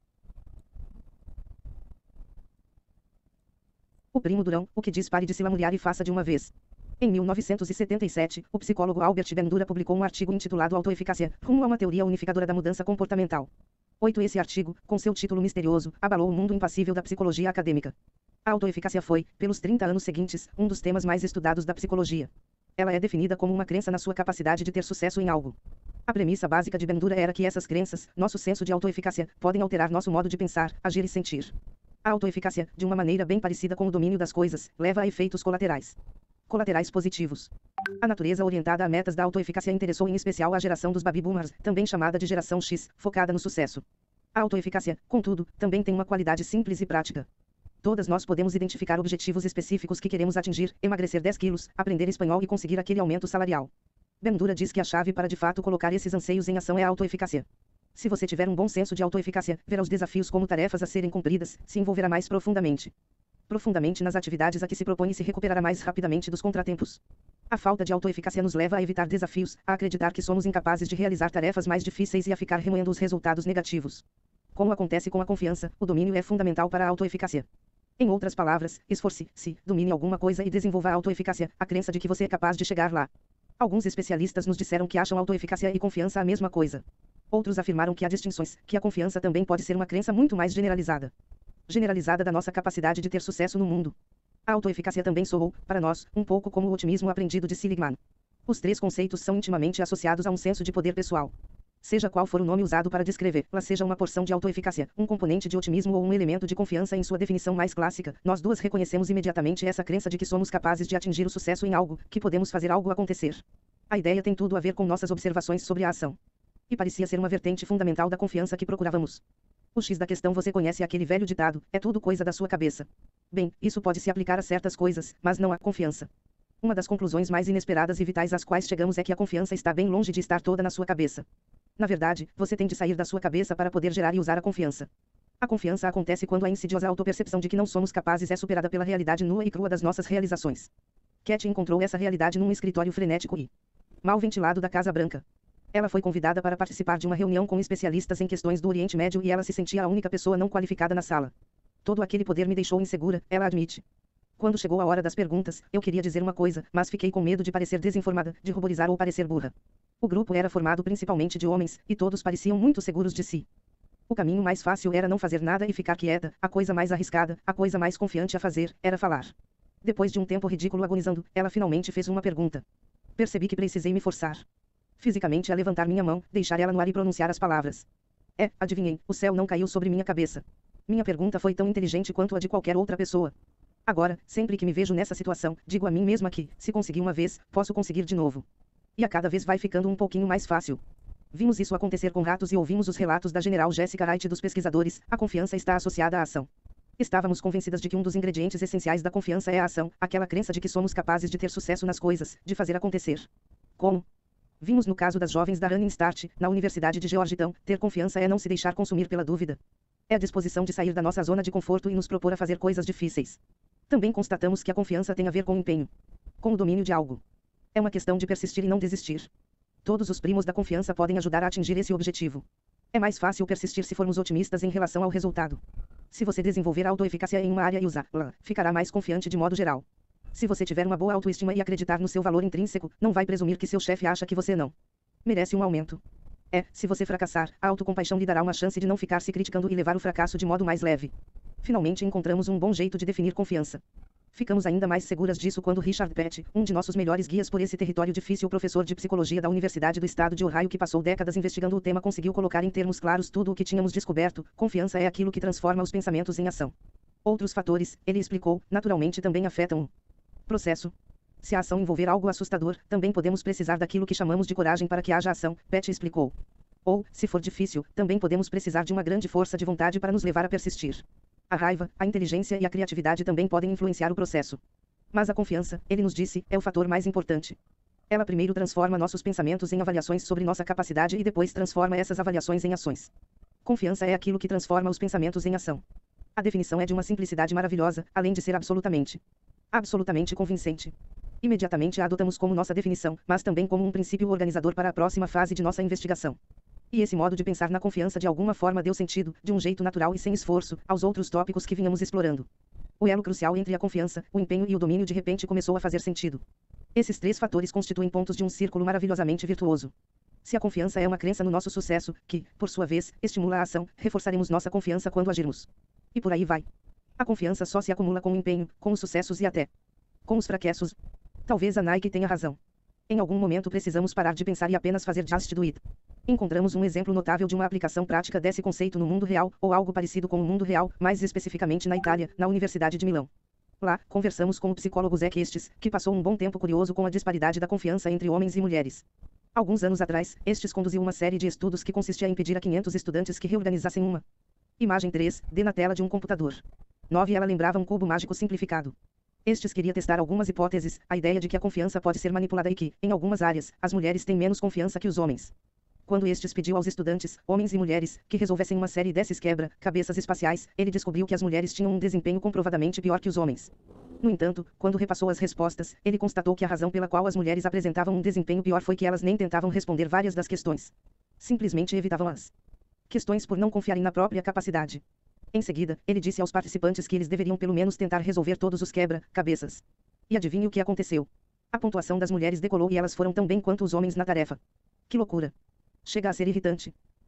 O primo durão, o que diz pare de se lamuriar e faça de uma vez. Em mil novecentos e setenta e sete, o psicólogo Albert Bandura publicou um artigo intitulado Autoeficácia, rumo a uma teoria unificadora da mudança comportamental. oito Esse artigo, com seu título misterioso, abalou o mundo impassível da psicologia acadêmica. A autoeficácia foi, pelos trinta anos seguintes, um dos temas mais estudados da psicologia. Ela é definida como uma crença na sua capacidade de ter sucesso em algo. A premissa básica de Bandura era que essas crenças, nosso senso de autoeficácia, podem alterar nosso modo de pensar, agir e sentir. A autoeficácia, de uma maneira bem parecida com o domínio das coisas, leva a efeitos colaterais. Colaterais positivos. A natureza orientada a metas da autoeficácia interessou em especial a geração dos baby boomers, também chamada de geração X, focada no sucesso. A autoeficácia, contudo, também tem uma qualidade simples e prática. Todas nós podemos identificar objetivos específicos que queremos atingir, emagrecer dez quilos, aprender espanhol e conseguir aquele aumento salarial. Bandura diz que a chave para de fato colocar esses anseios em ação é a autoeficácia. Se você tiver um bom senso de autoeficácia, verá os desafios como tarefas a serem cumpridas, se envolverá mais profundamente. Profundamente nas atividades a que se propõe e se recuperará mais rapidamente dos contratempos. A falta de autoeficácia nos leva a evitar desafios, a acreditar que somos incapazes de realizar tarefas mais difíceis e a ficar remoendo os resultados negativos. Como acontece com a confiança, o domínio é fundamental para a autoeficácia. Em outras palavras, esforce-se, domine alguma coisa e desenvolva a autoeficácia, a crença de que você é capaz de chegar lá. Alguns especialistas nos disseram que acham autoeficácia e confiança a mesma coisa. Outros afirmaram que há distinções, que a confiança também pode ser uma crença muito mais generalizada. Generalizada da nossa capacidade de ter sucesso no mundo. A autoeficácia também soou, para nós, um pouco como o otimismo aprendido de Seligman. Os três conceitos são intimamente associados a um senso de poder pessoal. Seja qual for o nome usado para descrevê-la, seja uma porção de autoeficácia, um componente de otimismo ou um elemento de confiança em sua definição mais clássica, nós duas reconhecemos imediatamente essa crença de que somos capazes de atingir o sucesso em algo, que podemos fazer algo acontecer. A ideia tem tudo a ver com nossas observações sobre a ação. E parecia ser uma vertente fundamental da confiança que procurávamos. O X da questão você conhece aquele velho ditado, é tudo coisa da sua cabeça. Bem, isso pode se aplicar a certas coisas, mas não à confiança. Uma das conclusões mais inesperadas e vitais às quais chegamos é que a confiança está bem longe de estar toda na sua cabeça. Na verdade, você tem de sair da sua cabeça para poder gerar e usar a confiança. A confiança acontece quando a insidiosa autopercepção de que não somos capazes é superada pela realidade nua e crua das nossas realizações. Cat encontrou essa realidade num escritório frenético e mal ventilado da Casa Branca. Ela foi convidada para participar de uma reunião com especialistas em questões do Oriente Médio e ela se sentia a única pessoa não qualificada na sala. Todo aquele poder me deixou insegura, ela admite. Quando chegou a hora das perguntas, eu queria dizer uma coisa, mas fiquei com medo de parecer desinformada, de ruborizar ou parecer burra. O grupo era formado principalmente de homens, e todos pareciam muito seguros de si. O caminho mais fácil era não fazer nada e ficar quieta, a coisa mais arriscada, a coisa mais confiante a fazer, era falar. Depois de um tempo ridículo agonizando, ela finalmente fez uma pergunta. Percebi que precisei me forçar fisicamente a levantar minha mão, deixar ela no ar e pronunciar as palavras. É, adivinhei, o céu não caiu sobre minha cabeça. Minha pergunta foi tão inteligente quanto a de qualquer outra pessoa. Agora, sempre que me vejo nessa situação, digo a mim mesma que, se consegui uma vez, posso conseguir de novo. E a cada vez vai ficando um pouquinho mais fácil. Vimos isso acontecer com ratos e ouvimos os relatos da general Jessica Wright dos pesquisadores, a confiança está associada à ação. Estávamos convencidas de que um dos ingredientes essenciais da confiança é a ação, aquela crença de que somos capazes de ter sucesso nas coisas, de fazer acontecer. Como? Vimos no caso das jovens da Running Start, na Universidade de Georgetown, ter confiança é não se deixar consumir pela dúvida. É a disposição de sair da nossa zona de conforto e nos propor a fazer coisas difíceis. Também constatamos que a confiança tem a ver com empenho. Com o domínio de algo. É uma questão de persistir e não desistir. Todos os primos da confiança podem ajudar a atingir esse objetivo. É mais fácil persistir se formos otimistas em relação ao resultado. Se você desenvolver a autoeficácia em uma área e usá-la, ficará mais confiante de modo geral. Se você tiver uma boa autoestima e acreditar no seu valor intrínseco, não vai presumir que seu chefe acha que você não merece um aumento. É, se você fracassar, a autocompaixão lhe dará uma chance de não ficar se criticando e levar o fracasso de modo mais leve. Finalmente encontramos um bom jeito de definir confiança. Ficamos ainda mais seguras disso quando Richard Pett, um de nossos melhores guias por esse território difícil, professor de psicologia da Universidade do Estado de Ohio que passou décadas investigando o tema, conseguiu colocar em termos claros tudo o que tínhamos descoberto: confiança é aquilo que transforma os pensamentos em ação. Outros fatores, ele explicou, naturalmente também afetam o processo. Se a ação envolver algo assustador, também podemos precisar daquilo que chamamos de coragem para que haja ação, Pett explicou. Ou, se for difícil, também podemos precisar de uma grande força de vontade para nos levar a persistir. A raiva, a inteligência e a criatividade também podem influenciar o processo. Mas a confiança, ele nos disse, é o fator mais importante. Ela primeiro transforma nossos pensamentos em avaliações sobre nossa capacidade e depois transforma essas avaliações em ações. Confiança é aquilo que transforma os pensamentos em ação. A definição é de uma simplicidade maravilhosa, além de ser absolutamente, absolutamente convincente. Imediatamente a adotamos como nossa definição, mas também como um princípio organizador para a próxima fase de nossa investigação. E esse modo de pensar na confiança de alguma forma deu sentido, de um jeito natural e sem esforço, aos outros tópicos que vinhamos explorando. O elo crucial entre a confiança, o empenho e o domínio de repente começou a fazer sentido. Esses três fatores constituem pontos de um círculo maravilhosamente virtuoso. Se a confiança é uma crença no nosso sucesso, que, por sua vez, estimula a ação, reforçaremos nossa confiança quando agirmos. E por aí vai. A confiança só se acumula com o empenho, com os sucessos e até com os fracassos. Talvez a Nike tenha razão. Em algum momento precisamos parar de pensar e apenas fazer just do it. Encontramos um exemplo notável de uma aplicação prática desse conceito no mundo real, ou algo parecido com o mundo real, mais especificamente na Itália, na Universidade de Milão. Lá, conversamos com o psicólogo Zach Estes, que passou um bom tempo curioso com a disparidade da confiança entre homens e mulheres. Alguns anos atrás, Estes conduziu uma série de estudos que consistia em pedir a quinhentos estudantes que reorganizassem uma imagem três D na tela de um computador. nove Ela lembrava um cubo mágico simplificado. Estes queria testar algumas hipóteses, a ideia de que a confiança pode ser manipulada e que, em algumas áreas, as mulheres têm menos confiança que os homens. Quando Estes pediu aos estudantes, homens e mulheres, que resolvessem uma série desses quebra-cabeças espaciais, ele descobriu que as mulheres tinham um desempenho comprovadamente pior que os homens. No entanto, quando repassou as respostas, ele constatou que a razão pela qual as mulheres apresentavam um desempenho pior foi que elas nem tentavam responder várias das questões. Simplesmente evitavam as questões por não confiarem na própria capacidade. Em seguida, ele disse aos participantes que eles deveriam pelo menos tentar resolver todos os quebra-cabeças. E adivinhe o que aconteceu? A pontuação das mulheres decolou e elas foram tão bem quanto os homens na tarefa. Que loucura! Chega a ser irritante.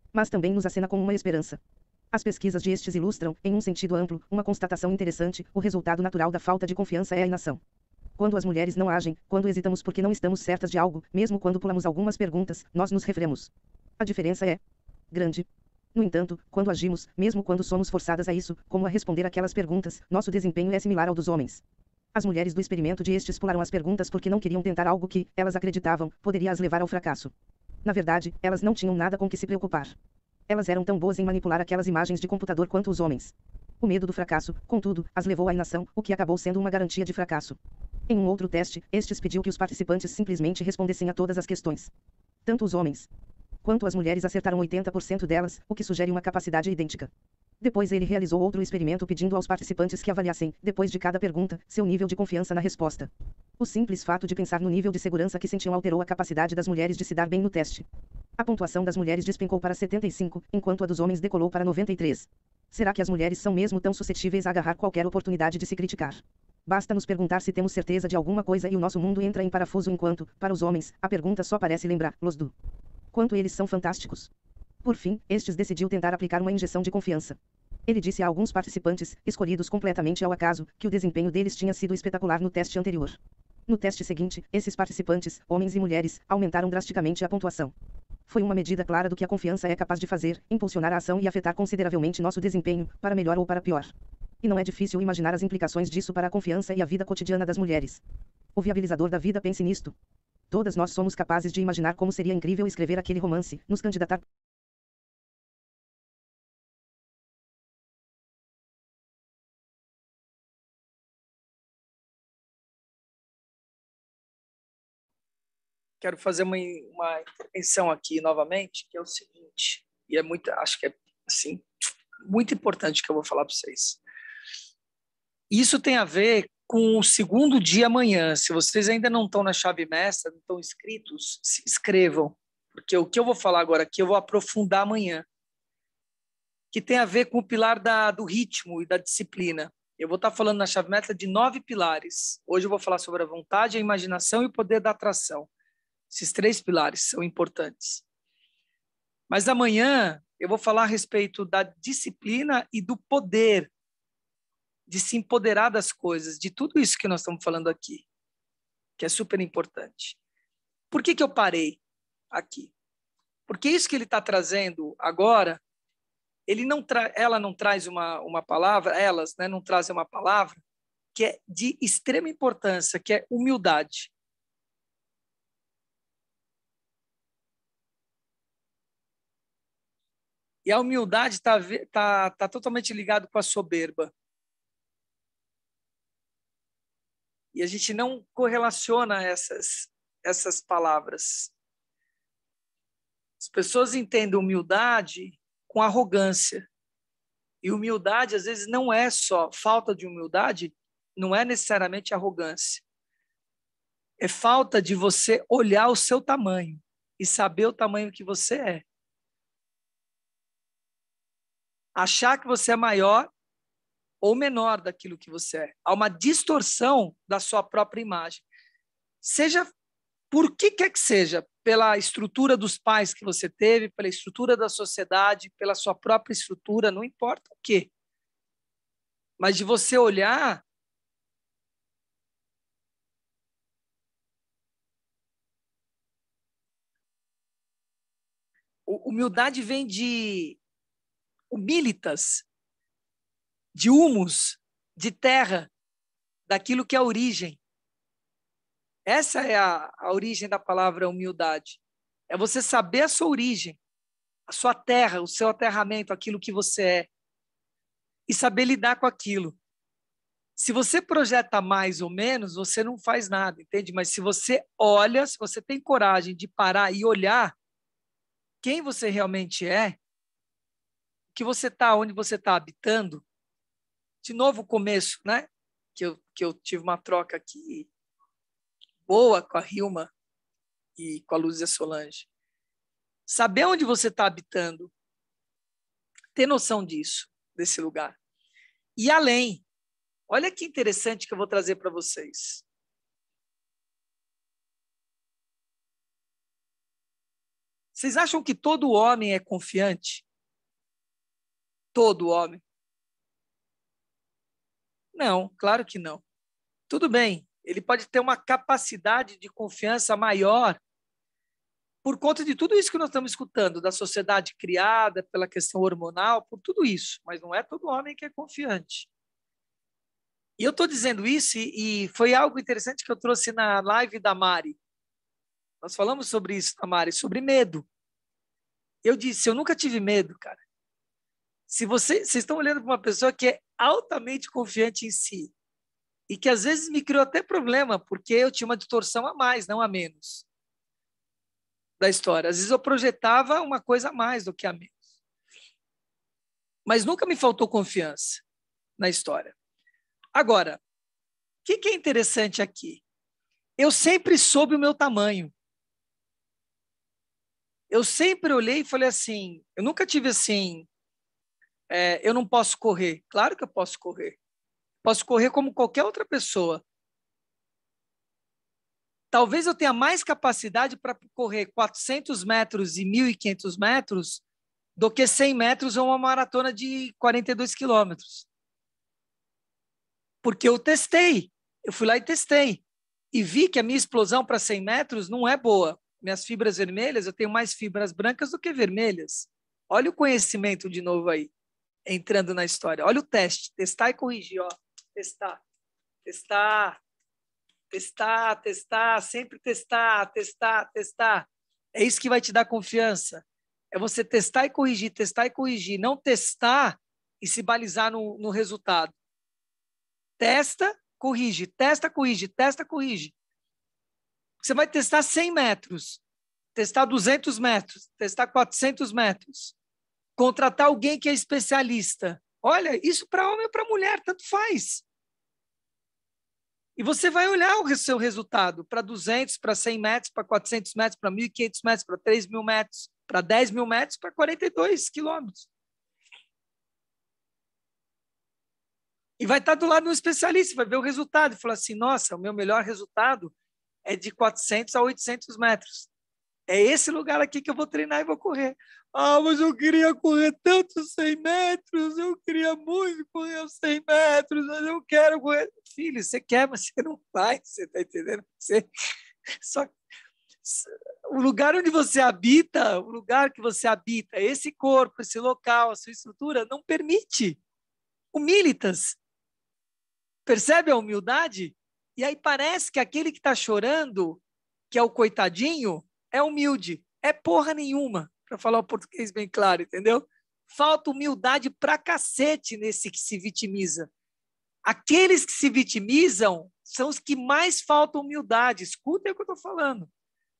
mas também nos acena como uma esperança. As pesquisas de estes ilustram, em um sentido amplo, uma constatação interessante: o resultado natural da falta de confiança é a inação. Quando as mulheres não agem, quando hesitamos porque não estamos certas de algo, mesmo quando pulamos algumas perguntas, nós nos refremos. A diferença é grande. No entanto, quando agimos, mesmo quando somos forçadas a isso, como a responder aquelas perguntas, nosso desempenho é similar ao dos homens. As mulheres do experimento de estes pularam as perguntas porque não queriam tentar algo que, elas acreditavam, poderia as levar ao fracasso. Na verdade, elas não tinham nada com que se preocupar. Elas eram tão boas em manipular aquelas imagens de computador quanto os homens. O medo do fracasso, contudo, as levou à inação, o que acabou sendo uma garantia de fracasso. Em um outro teste, estes pediu que os participantes simplesmente respondessem a todas as questões. Tanto os homens quanto as mulheres acertaram oitenta por cento delas, o que sugere uma capacidade idêntica. Depois ele realizou outro experimento pedindo aos participantes que avaliassem, depois de cada pergunta, seu nível de confiança na resposta. O simples fato de pensar no nível de segurança que sentiam alterou a capacidade das mulheres de se dar bem no teste. A pontuação das mulheres despencou para setenta e cinco, enquanto a dos homens decolou para noventa e três. Será que as mulheres são mesmo tão suscetíveis a agarrar qualquer oportunidade de se criticar? Basta nos perguntar se temos certeza de alguma coisa e o nosso mundo entra em parafuso, enquanto, para os homens, a pergunta só parece lembrar-los do quanto eles são fantásticos. Por fim, estes decidiu tentar aplicar uma injeção de confiança. Ele disse a alguns participantes, escolhidos completamente ao acaso, que o desempenho deles tinha sido espetacular no teste anterior. No teste seguinte, esses participantes, homens e mulheres, aumentaram drasticamente a pontuação. Foi uma medida clara do que a confiança é capaz de fazer, impulsionar a ação e afetar consideravelmente nosso desempenho, para melhor ou para pior. E não é difícil imaginar as implicações disso para a confiança e a vida cotidiana das mulheres. O viabilizador da vida pense nisto. Todas nós somos capazes de imaginar como seria incrível escrever aquele romance, nos candidatar Quero fazer uma, uma intervenção aqui novamente, que é o seguinte, e é muito, acho que é assim, muito importante que eu vou falar para vocês. Isso tem a ver com o segundo dia amanhã. Se vocês ainda não estão na chave mestra, não estão inscritos, se inscrevam, porque o que eu vou falar agora aqui eu vou aprofundar amanhã, que tem a ver com o pilar da, do ritmo e da disciplina. Eu vou estar falando na chave mestra de nove pilares. Hoje eu vou falar sobre a vontade, a imaginação e o poder da atração. Esses três pilares são importantes. Mas amanhã eu vou falar a respeito da disciplina e do poder de se empoderar das coisas, de tudo isso que nós estamos falando aqui, que é super importante. Por que que eu parei aqui? Porque isso que ele está trazendo agora, ele não tra- ela não traz uma, uma palavra, elas né, não trazem uma palavra que é de extrema importância, que é humildade. E a humildade está tá, tá totalmente ligada com a soberba. E a gente não correlaciona essas, essas palavras. As pessoas entendem humildade com arrogância. E humildade, às vezes, não é só falta de humildade, não é necessariamente arrogância. É falta de você olhar o seu tamanho e saber o tamanho que você é. Achar que você é maior ou menor daquilo que você é. Há uma distorção da sua própria imagem. Seja por que quer que seja, pela estrutura dos pais que você teve, pela estrutura da sociedade, pela sua própria estrutura, não importa o quê. Mas de você olhar humildade vem de humilitas, de humus, de terra, daquilo que é a origem. Essa é a, a origem da palavra humildade. É você saber a sua origem, a sua terra, o seu aterramento, aquilo que você é, e saber lidar com aquilo. Se você projeta mais ou menos, você não faz nada, entende? Mas se você olha, se você tem coragem de parar e olhar quem você realmente é, que você está, onde você está habitando, de novo o começo, né? Que eu, que eu tive uma troca aqui boa com a Hilma e com a Lúcia Solange. Saber onde você está habitando, ter noção disso, desse lugar. E além, olha que interessante que eu vou trazer para vocês. Vocês acham que todo homem é confiante? Todo homem? Não, claro que não. Tudo bem, ele pode ter uma capacidade de confiança maior por conta de tudo isso que nós estamos escutando, da sociedade criada, pela questão hormonal, por tudo isso. Mas não é todo homem que é confiante. E eu estou dizendo isso e, e foi algo interessante que eu trouxe na live da Mari. Nós falamos sobre isso na Mari, sobre medo. Eu disse, eu nunca tive medo, cara. Se você, vocês estão olhando para uma pessoa que é altamente confiante em si e que às vezes me criou até problema, porque eu tinha uma distorção a mais, não a menos, da história. Às vezes eu projetava uma coisa a mais do que a menos. Mas nunca me faltou confiança na história. Agora, o que, que é interessante aqui? Eu sempre soube o meu tamanho. Eu sempre olhei e falei assim, eu nunca tive assim, é, eu não posso correr. Claro que eu posso correr. Posso correr como qualquer outra pessoa. Talvez eu tenha mais capacidade para correr quatrocentos metros e mil e quinhentos metros do que cem metros ou uma maratona de quarenta e dois quilômetros. Porque eu testei. Eu fui lá e testei. E vi que a minha explosão para cem metros não é boa. Minhas fibras vermelhas, eu tenho mais fibras brancas do que vermelhas. Olha o conhecimento de novo aí, entrando na história. Olha o teste. Testar e corrigir. Ó. Testar. Testar. Testar, testar, sempre testar, testar, testar. É isso que vai te dar confiança. É você testar e corrigir, testar e corrigir. Não testar e se balizar no, no resultado. Testa, corrige, testa, corrige, testa, corrige. Você vai testar cem metros, testar duzentos metros, testar quatrocentos metros. Contratar alguém que é especialista. Olha, isso para homem ou para mulher, tanto faz. E você vai olhar o seu resultado para duzentos, para cem metros, para quatrocentos metros, para mil e quinhentos metros, para três mil metros, para dez mil metros, para quarenta e dois quilômetros. E vai estar do lado de um especialista, vai ver o resultado e falar assim, nossa, o meu melhor resultado é de quatrocentos a oitocentos metros. É esse lugar aqui que eu vou treinar e vou correr. Ah, mas eu queria correr tanto cem metros, eu queria muito correr os cem metros, mas eu quero correr. Filho, você quer, mas você não vai, você está entendendo? Você... Só... O lugar onde você habita, o lugar que você habita, esse corpo, esse local, a sua estrutura, não permite. Humilitas. Percebe a humildade? E aí parece que aquele que está chorando, que é o coitadinho, é humilde. É porra nenhuma, para falar o português bem claro, entendeu? Falta humildade pra cacete nesse que se vitimiza. Aqueles que se vitimizam são os que mais faltam humildade. Escutem o que eu estou falando.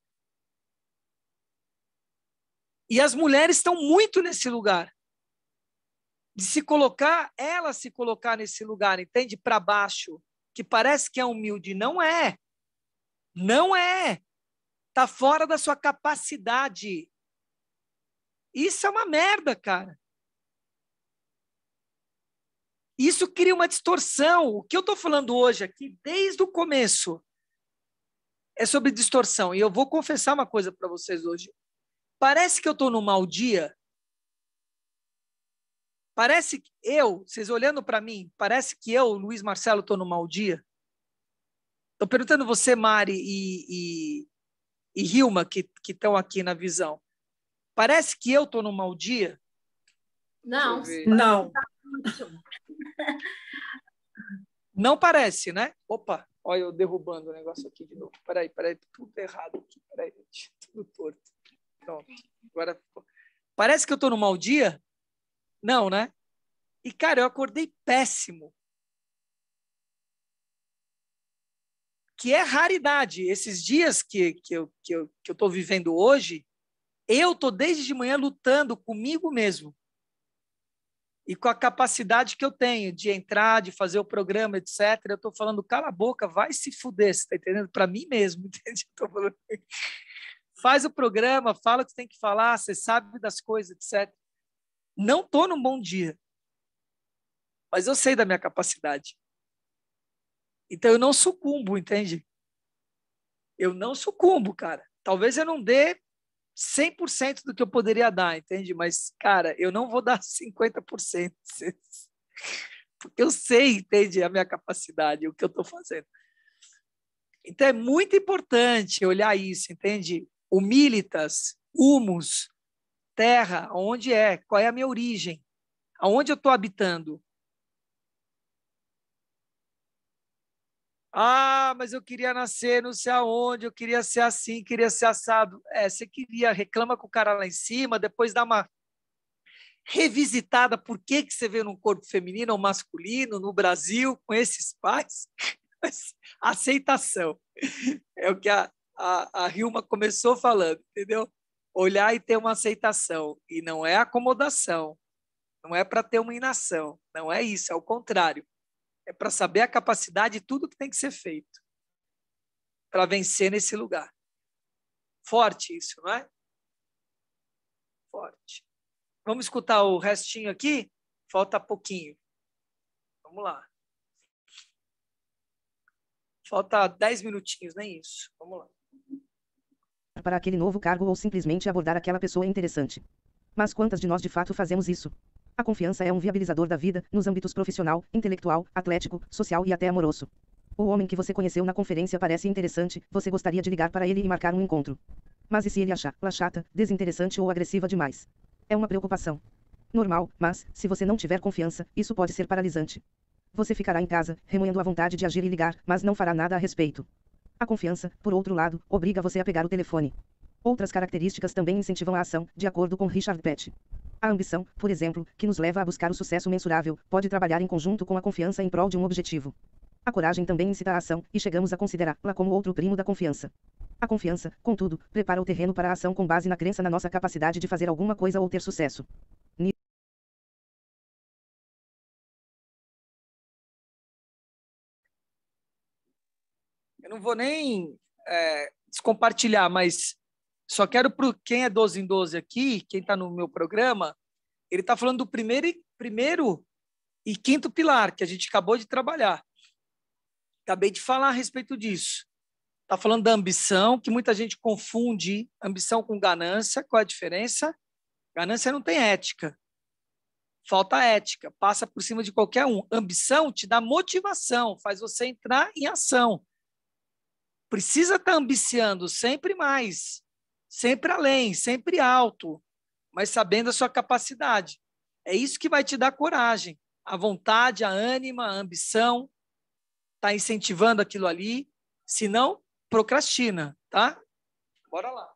E as mulheres estão muito nesse lugar. De se colocar, ela se colocar nesse lugar, entende? Para baixo, que parece que é humilde. Não é. Não é. Está fora da sua capacidade. Isso é uma merda, cara. Isso cria uma distorção. O que eu estou falando hoje aqui, desde o começo, é sobre distorção. E eu vou confessar uma coisa para vocês hoje. Parece que eu estou num mau dia. Parece que eu, vocês olhando para mim, parece que eu, Luiz Marcelo, estou num mau dia. Estou perguntando você, Mari e, e, e Hilma, que estão aqui na visão. Parece que eu estou num mau dia? Não. Não. Não parece, né? Opa, olha eu derrubando o negócio aqui de novo. Peraí, peraí, tudo errado aqui. Peraí, tudo torto. Pronto. Agora, parece que eu estou num mau dia? Não, né? E, cara, eu acordei péssimo. Que é raridade. Esses dias que, que eu estou que eu, que eu tô vivendo hoje, eu estou desde de manhã lutando comigo mesmo. E com a capacidade que eu tenho de entrar, de fazer o programa, etcétera. Eu estou falando, cala a boca, vai se fuder, você está entendendo? Para mim mesmo, entende? Eu tô falando, faz o programa, fala o que você tem que falar, você sabe das coisas, etcétera. Não estou num bom dia. Mas eu sei da minha capacidade. Então eu não sucumbo, entende? Eu não sucumbo, cara. Talvez eu não dê cem por cento do que eu poderia dar, entende? Mas, cara, eu não vou dar cinquenta por cento. Porque eu sei, entende, a minha capacidade, o que eu estou fazendo. Então, é muito importante olhar isso, entende? Humilitas, humus, terra, onde é? Qual é a minha origem? Aonde eu estou habitando? Ah, mas eu queria nascer não sei aonde, eu queria ser assim, queria ser assado. É, você queria, reclama com o cara lá em cima, depois dá uma revisitada por que, que você vê num corpo feminino ou masculino no Brasil com esses pais. Aceitação. É o que a, a, a Hilma começou falando, entendeu? Olhar e ter uma aceitação. E não é acomodação. Não é para ter uma inação. Não é isso, é o contrário. É para saber a capacidade de tudo que tem que ser feito para vencer nesse lugar. Forte isso, não é? Forte. Vamos escutar o restinho aqui? Falta pouquinho. Vamos lá. Falta dez minutinhos, nem isso. Vamos lá. Para aquele novo cargo ou simplesmente abordar aquela pessoa interessante. Mas quantas de nós de fato fazemos isso? A confiança é um viabilizador da vida, nos âmbitos profissional, intelectual, atlético, social e até amoroso. O homem que você conheceu na conferência parece interessante, você gostaria de ligar para ele e marcar um encontro. Mas e se ele achá-la chata, desinteressante ou agressiva demais? É uma preocupação normal, mas, se você não tiver confiança, isso pode ser paralisante. Você ficará em casa, remoendo a vontade de agir e ligar, mas não fará nada a respeito. A confiança, por outro lado, obriga você a pegar o telefone. Outras características também incentivam a ação, de acordo com Richard Petty. A ambição, por exemplo, que nos leva a buscar o sucesso mensurável, pode trabalhar em conjunto com a confiança em prol de um objetivo. A coragem também incita a ação, e chegamos a considerá-la como outro primo da confiança. A confiança, contudo, prepara o terreno para a ação com base na crença na nossa capacidade de fazer alguma coisa ou ter sucesso. Ni- Eu não vou nem é, descompartilhar, mas só quero para quem é doze em doze aqui, quem está no meu programa, ele está falando do primeiro e, primeiro e quinto pilar, que a gente acabou de trabalhar. Acabei de falar a respeito disso. Está falando da ambição, que muita gente confunde ambição com ganância. Qual é a diferença? Ganância não tem ética. Falta ética, passa por cima de qualquer um. Ambição te dá motivação, faz você entrar em ação. Precisa estar ambiciando sempre mais, sempre além, sempre alto, mas sabendo a sua capacidade. É isso que vai te dar coragem. A vontade, a ânima, a ambição, está incentivando aquilo ali. Se não, procrastina, tá? Bora lá.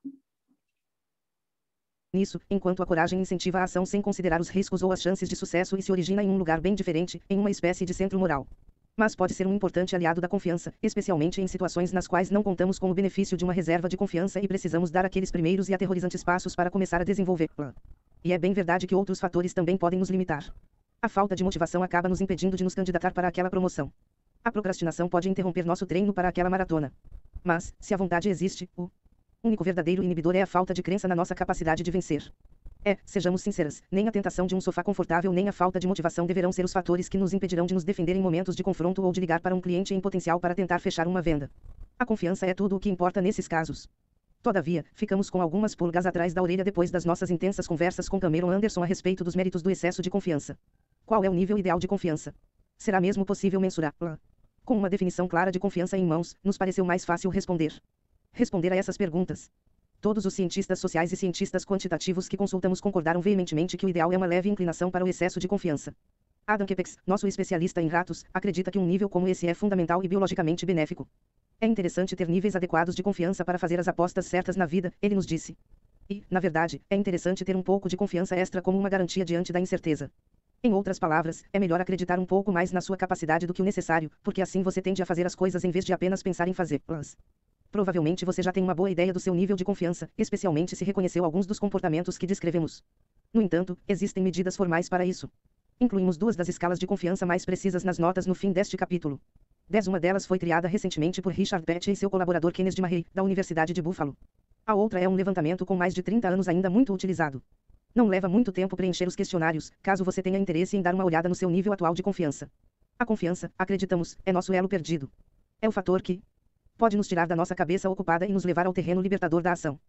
Nisso, enquanto a coragem incentiva a ação sem considerar os riscos ou as chances de sucesso e se origina em um lugar bem diferente, em uma espécie de centro moral. Mas pode ser um importante aliado da confiança, especialmente em situações nas quais não contamos com o benefício de uma reserva de confiança e precisamos dar aqueles primeiros e aterrorizantes passos para começar a desenvolvê-la. E é bem verdade que outros fatores também podem nos limitar. A falta de motivação acaba nos impedindo de nos candidatar para aquela promoção. A procrastinação pode interromper nosso treino para aquela maratona. Mas, se a vontade existe, o único verdadeiro inibidor é a falta de crença na nossa capacidade de vencer. É, sejamos sinceras, nem a tentação de um sofá confortável nem a falta de motivação deverão ser os fatores que nos impedirão de nos defender em momentos de confronto ou de ligar para um cliente em potencial para tentar fechar uma venda. A confiança é tudo o que importa nesses casos. Todavia, ficamos com algumas pulgas atrás da orelha depois das nossas intensas conversas com Cameron Anderson a respeito dos méritos do excesso de confiança. Qual é o nível ideal de confiança? Será mesmo possível mensurá-la? Com uma definição clara de confiança em mãos, nos pareceu mais fácil responder. Responder a essas perguntas. Todos os cientistas sociais e cientistas quantitativos que consultamos concordaram veementemente que o ideal é uma leve inclinação para o excesso de confiança. Adam Kepex, nosso especialista em ratos, acredita que um nível como esse é fundamental e biologicamente benéfico. É interessante ter níveis adequados de confiança para fazer as apostas certas na vida, ele nos disse. E, na verdade, é interessante ter um pouco de confiança extra como uma garantia diante da incerteza. Em outras palavras, é melhor acreditar um pouco mais na sua capacidade do que o necessário, porque assim você tende a fazer as coisas em vez de apenas pensar em fazê-las. Provavelmente você já tem uma boa ideia do seu nível de confiança, especialmente se reconheceu alguns dos comportamentos que descrevemos. No entanto, existem medidas formais para isso. Incluímos duas das escalas de confiança mais precisas nas notas no fim deste capítulo. dez Uma delas foi criada recentemente por Richard Petty e seu colaborador Kenneth Mahay, da Universidade de Buffalo. A outra é um levantamento com mais de trinta anos ainda muito utilizado. Não leva muito tempo preencher os questionários, caso você tenha interesse em dar uma olhada no seu nível atual de confiança. A confiança, acreditamos, é nosso elo perdido. É o fator que pode nos tirar da nossa cabeça ocupada e nos levar ao terreno libertador da ação.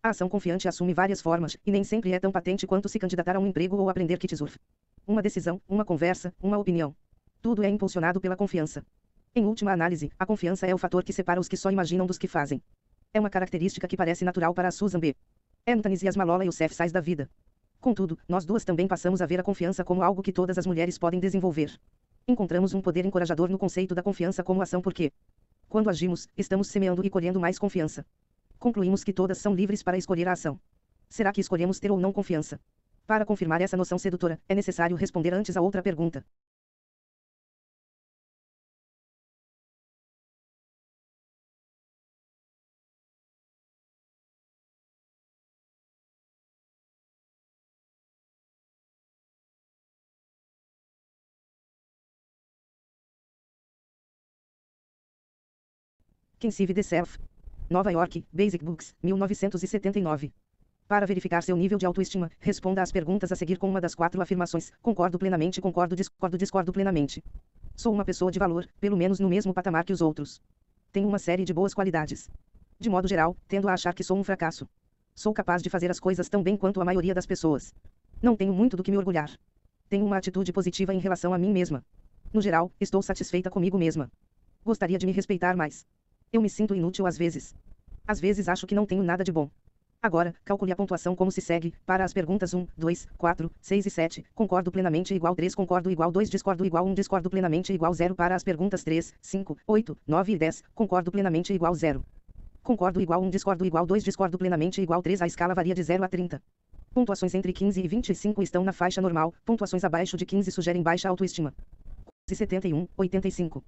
A ação confiante assume várias formas, e nem sempre é tão patente quanto se candidatar a um emprego ou aprender kitesurf. Uma decisão, uma conversa, uma opinião. Tudo é impulsionado pela confiança. Em última análise, a confiança é o fator que separa os que só imaginam dos que fazem. É uma característica que parece natural para a Susan B. Anthony e as Malola e os Cefsais da vida. Contudo, nós duas também passamos a ver a confiança como algo que todas as mulheres podem desenvolver. Encontramos um poder encorajador no conceito da confiança como ação porque, quando agimos, estamos semeando e colhendo mais confiança. Concluímos que todas são livres para escolher a ação. Será que escolhemos ter ou não confiança? Para confirmar essa noção sedutora, é necessário responder antes a outra pergunta. Quem se vê the self? Nova York, Basic Books, mil novecentos e setenta e nove. Para verificar seu nível de autoestima, responda às perguntas a seguir com uma das quatro afirmações: concordo plenamente, concordo, discordo, discordo plenamente. Sou uma pessoa de valor, pelo menos no mesmo patamar que os outros. Tenho uma série de boas qualidades. De modo geral, tendo a achar que sou um fracasso. Sou capaz de fazer as coisas tão bem quanto a maioria das pessoas. Não tenho muito do que me orgulhar. Tenho uma atitude positiva em relação a mim mesma. No geral, estou satisfeita comigo mesma. Gostaria de me respeitar mais. Eu me sinto inútil às vezes. Às vezes acho que não tenho nada de bom. Agora, calcule a pontuação como se segue, para as perguntas um, dois, quatro, seis e sete, concordo plenamente igual três, concordo igual dois, discordo igual um, discordo plenamente igual zero, para as perguntas três, cinco, oito, nove e dez, concordo plenamente igual zero. Concordo igual um, discordo igual dois, discordo plenamente igual três, a escala varia de zero a trinta. Pontuações entre quinze e vinte e cinco estão na faixa normal, pontuações abaixo de quinze sugerem baixa autoestima. setenta e um, oitenta e cinco.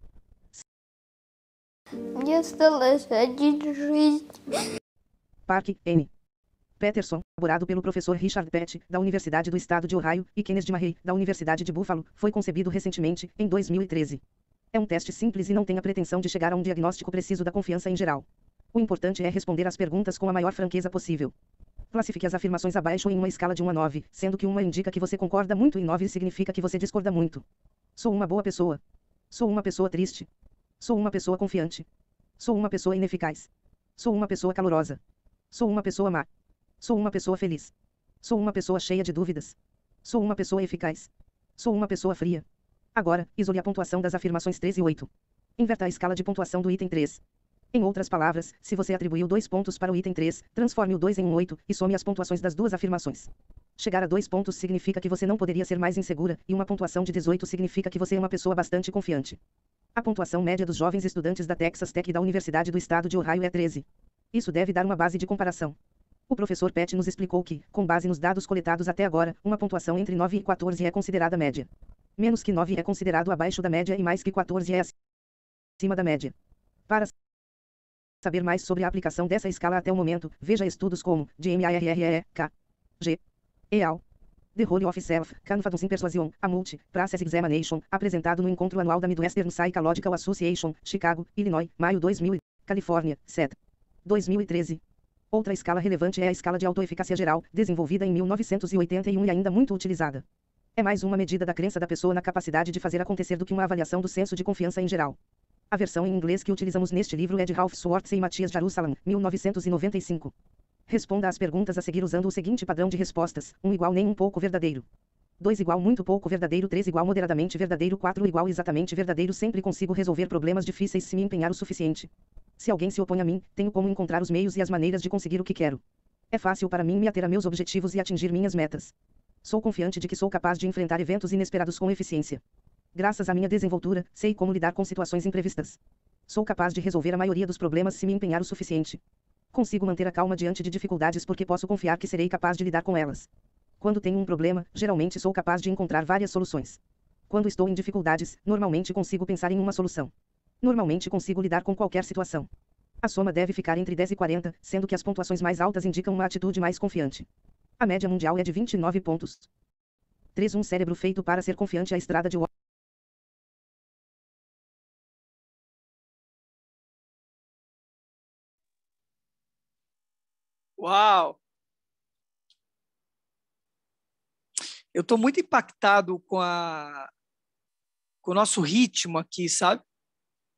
Park, N. Peterson, elaborado pelo professor Richard Pett, da Universidade do Estado de Ohio, e Kenneth Mahay, da Universidade de Buffalo, foi concebido recentemente, em dois mil e treze. É um teste simples e não tem a pretensão de chegar a um diagnóstico preciso da confiança em geral. O importante é responder às perguntas com a maior franqueza possível. Classifique as afirmações abaixo em uma escala de um a nove, sendo que uma indica que você concorda muito e nove significa que você discorda muito. Sou uma boa pessoa. Sou uma pessoa triste. Sou uma pessoa confiante. Sou uma pessoa ineficaz. Sou uma pessoa calorosa. Sou uma pessoa má. Sou uma pessoa feliz. Sou uma pessoa cheia de dúvidas. Sou uma pessoa eficaz. Sou uma pessoa fria. Agora, isole a pontuação das afirmações três e oito. Inverta a escala de pontuação do item três. Em outras palavras, se você atribuiu dois pontos para o item três, transforme o dois em um oito, e some as pontuações das duas afirmações. Chegar a dois pontos significa que você não poderia ser mais insegura, e uma pontuação de dezoito significa que você é uma pessoa bastante confiante. A pontuação média dos jovens estudantes da Texas Tech e da Universidade do Estado de Ohio é treze. Isso deve dar uma base de comparação. O professor Pett nos explicou que, com base nos dados coletados até agora, uma pontuação entre nove e quatorze é considerada média. Menos que nove é considerado abaixo da média e mais que quatorze é acima da média. Para saber mais sobre a aplicação dessa escala até o momento, veja estudos como G M A R R E K G et al. The Role of Self, Confidence in Persuasion, a Multi, Process Examination, apresentado no encontro anual da Midwestern Psychological Association, Chicago, Illinois, maio dois mil, Califórnia, S E T. dois mil e treze. Outra escala relevante é a escala de autoeficácia geral, desenvolvida em mil novecentos e oitenta e um e ainda muito utilizada. É mais uma medida da crença da pessoa na capacidade de fazer acontecer do que uma avaliação do senso de confiança em geral. A versão em inglês que utilizamos neste livro é de Ralph Schwartz e Matias Jerusalem, mil novecentos e noventa e cinco. Responda às perguntas a seguir usando o seguinte padrão de respostas: um igual nem um pouco verdadeiro. dois igual muito pouco verdadeiro. três igual moderadamente verdadeiro. quatro igual exatamente verdadeiro. Sempre consigo resolver problemas difíceis se me empenhar o suficiente. Se alguém se opõe a mim, tenho como encontrar os meios e as maneiras de conseguir o que quero. É fácil para mim me ater a meus objetivos e atingir minhas metas. Sou confiante de que sou capaz de enfrentar eventos inesperados com eficiência. Graças à minha desenvoltura, sei como lidar com situações imprevistas. Sou capaz de resolver a maioria dos problemas se me empenhar o suficiente. Consigo manter a calma diante de dificuldades porque posso confiar que serei capaz de lidar com elas. Quando tenho um problema, geralmente sou capaz de encontrar várias soluções. Quando estou em dificuldades, normalmente consigo pensar em uma solução. Normalmente consigo lidar com qualquer situação. A soma deve ficar entre dez e quarenta, sendo que as pontuações mais altas indicam uma atitude mais confiante. A média mundial é de vinte e nove pontos. três Um cérebro feito para ser confiante. A estrada de Uau! Eu estou muito impactado com, a, com o nosso ritmo aqui, sabe?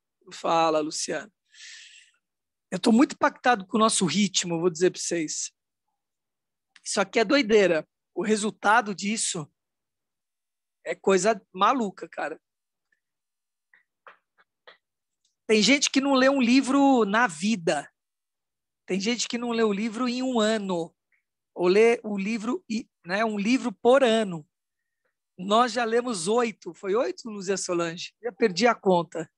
Fala, Luciano. Eu estou muito impactado com o nosso ritmo, vou dizer para vocês. Isso aqui é doideira. O resultado disso é coisa maluca, cara. Tem gente que não lê um livro na vida. Tem gente que não lê o livro em um ano. Ou lê o livro, né, um livro por ano. Nós já lemos oito. Foi oito, Luzia Solange? Já perdi a conta.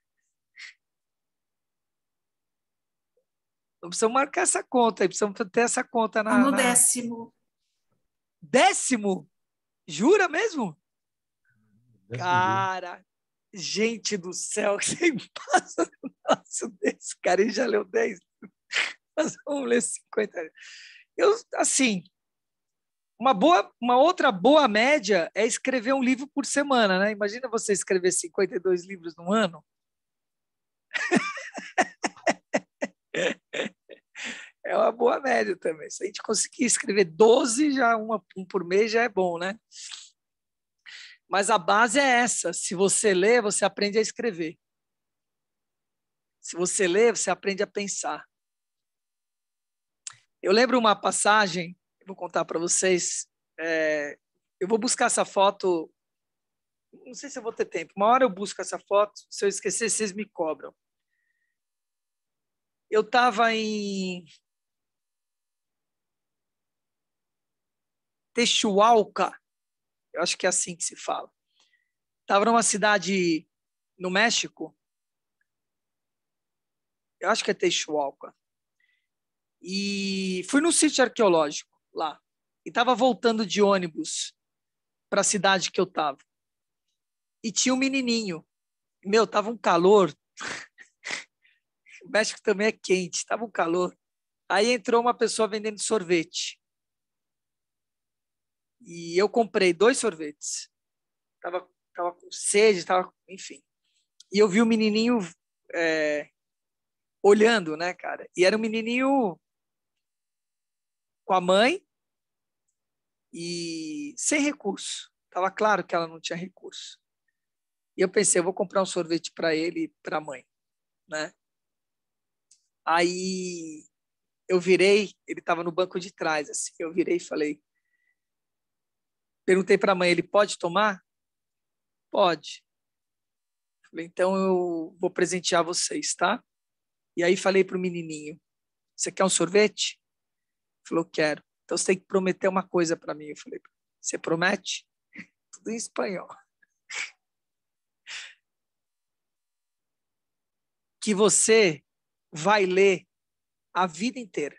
Não precisamos marcar essa conta. Precisamos ter essa conta na... No na... décimo. Décimo? Jura mesmo? Décimo Cara, dia. Gente do céu, que você passa um negócio desse, cara, ele já leu dez. Nós vamos ler cinquenta. Eu, assim, uma, boa, uma outra boa média é escrever um livro por semana, né? Imagina você escrever cinquenta e dois livros no ano. É uma boa média também. Se a gente conseguir escrever doze, já uma, um por mês já é bom, né? Mas a base é essa. Se você lê, você aprende a escrever. Se você lê, você aprende a pensar. Eu lembro uma passagem, eu vou contar para vocês. É, eu vou buscar essa foto. Não sei se eu vou ter tempo. Uma hora eu busco essa foto. Se eu esquecer, vocês me cobram. Eu estava em Texualca. Eu acho que é assim que se fala. Estava numa cidade no México. Eu acho que é Texualca. E fui num sítio arqueológico lá. E estava voltando de ônibus para a cidade que eu estava. E tinha um menininho. Meu, estava um calor. O México também é quente. Estava um calor. Aí entrou uma pessoa vendendo sorvete. E eu comprei dois sorvetes. Estava tava com sede, tava, enfim. E eu vi o menininho é, olhando, né, cara? E era um menininho com a mãe e sem recurso. Tava claro que ela não tinha recurso. E eu pensei, eu vou comprar um sorvete para ele e para a mãe, né? Aí eu virei, ele estava no banco de trás, assim. Eu virei e falei, perguntei para a mãe, ele pode tomar? Pode. Falei, então eu vou presentear vocês, tá? E aí falei para o menininho, você quer um sorvete? Ele falou, quero. Então você tem que prometer uma coisa para mim. Eu falei, você promete? Tudo em espanhol. Que você vai ler a vida inteira.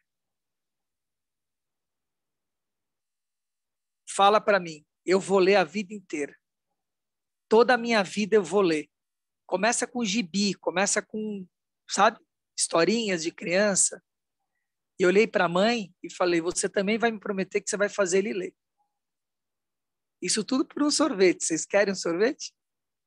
Fala para mim, eu vou ler a vida inteira. Toda a minha vida eu vou ler. Começa com gibi, começa com, sabe, historinhas de criança. E eu olhei para a mãe e falei, você também vai me prometer que você vai fazer ele ler. Isso tudo por um sorvete. Vocês querem um sorvete?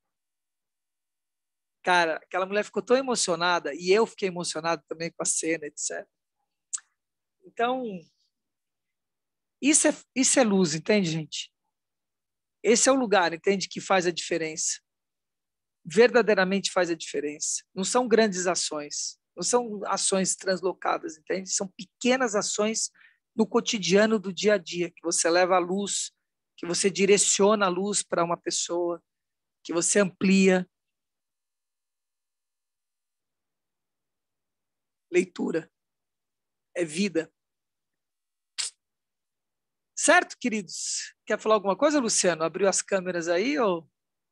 Cara, aquela mulher ficou tão emocionada e eu fiquei emocionado também com a cena, etcétera. Então, isso é, isso é luz, entende, gente? Esse é o lugar, entende, que faz a diferença. Verdadeiramente faz a diferença. Não são grandes ações, não são ações translocadas, entende? São pequenas ações no cotidiano do dia a dia, que você leva a luz, que você direciona a luz para uma pessoa, que você amplia. Leitura é vida. Certo, queridos? Quer falar alguma coisa, Luciano? Abriu as câmeras aí ou...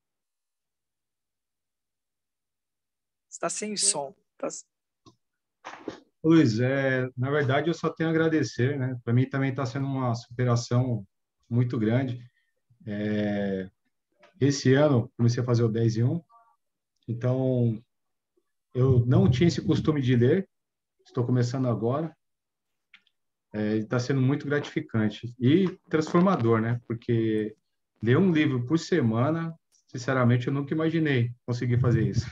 Está sem som. Tá... Luiz, é, na verdade eu só tenho a agradecer, né? Para mim também está sendo uma superação muito grande. É, esse ano comecei a fazer o dez em um, então eu não tinha esse costume de ler, estou começando agora. Está é, sendo muito gratificante e transformador, né? Porque ler um livro por semana, sinceramente, eu nunca imaginei conseguir fazer isso.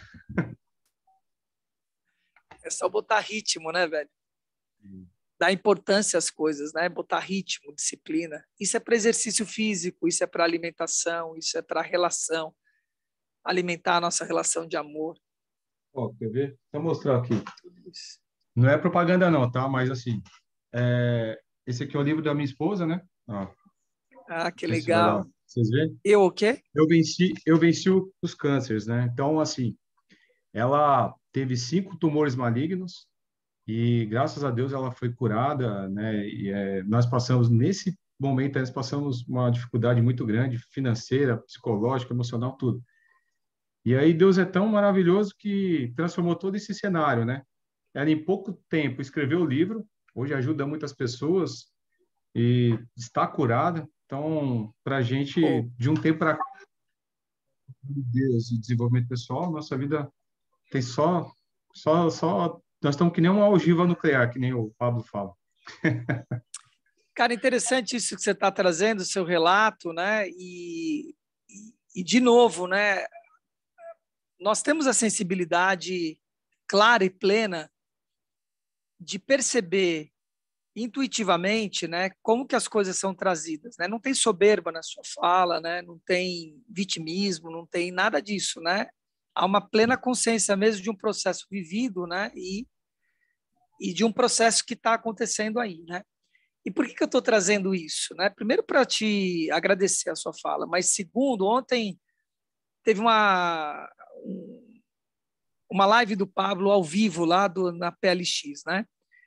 É só botar ritmo, né, velho? Dar importância às coisas, né? Botar ritmo, disciplina. Isso é para exercício físico, isso é para alimentação, isso é para relação. Alimentar a nossa relação de amor. Ó, quer ver? Vou mostrar aqui. Não é propaganda não, tá? Mas assim, é, esse aqui é o livro da minha esposa, né? Ó, Ah, que não sei se vai dar- legal. Vocês veem? Eu o quê? Eu venci, eu venci o- os cânceres, né? Então, assim, ela teve cinco tumores malignos e, graças a Deus, ela foi curada, né? E é, nós passamos, nesse momento, nós passamos uma dificuldade muito grande, financeira, psicológica, emocional, tudo. E aí Deus é tão maravilhoso que transformou todo esse cenário, né? Ela, em pouco tempo, escreveu o livro, hoje ajuda muitas pessoas e está curada. Então, para a gente, Pô, de um tempo para cá, Deus e desenvolvimento pessoal, nossa vida tem só, só, só, nós estamos que nem uma ogiva nuclear, que nem o Pablo fala. cara, interessante isso que você está trazendo, o seu relato, né? E, e, e, de novo, né? Nós temos a sensibilidade clara e plena de perceber intuitivamente, né, como que as coisas são trazidas, né? Não tem soberba na sua fala, né? Não tem vitimismo, não tem nada disso, né? Há uma plena consciência mesmo de um processo vivido, né? E, e de um processo que está acontecendo aí, né? E por que que eu estou trazendo isso, né? Primeiro, para te agradecer a sua fala, mas segundo, ontem teve uma uma live do Pablo ao vivo lá do, na P L X, né?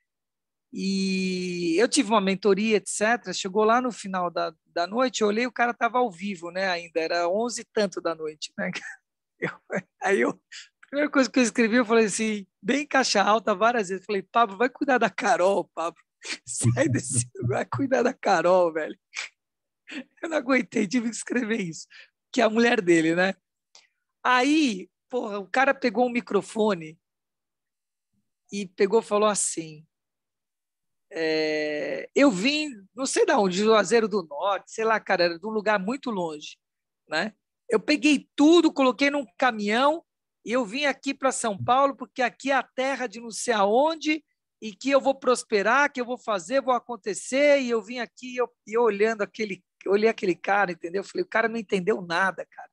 E eu tive uma mentoria, etcétera. Chegou lá no final da, da noite, eu olhei, o cara estava ao vivo, né? Ainda era onze e tanto da noite, né? Eu, aí eu, a primeira coisa que eu escrevi, eu falei assim, bem em caixa alta, várias vezes. Falei, Pablo, vai cuidar da Carol, Pablo. Sai desse lugar, vai cuidar da Carol, velho. Eu não aguentei, tive que escrever isso. Que é a mulher dele, né? Aí, porra, o cara pegou um microfone e pegou e falou assim, é, eu vim, não sei de onde, de Juazeiro do Norte, sei lá, cara, era de um lugar muito longe, né? Eu peguei tudo, coloquei num caminhão e eu vim aqui para São Paulo porque aqui é a terra de não sei aonde e que eu vou prosperar, que eu vou fazer, vou acontecer, e eu vim aqui e eu, eu olhando aquele, olhei aquele cara, entendeu? Eu falei, o cara não entendeu nada, cara.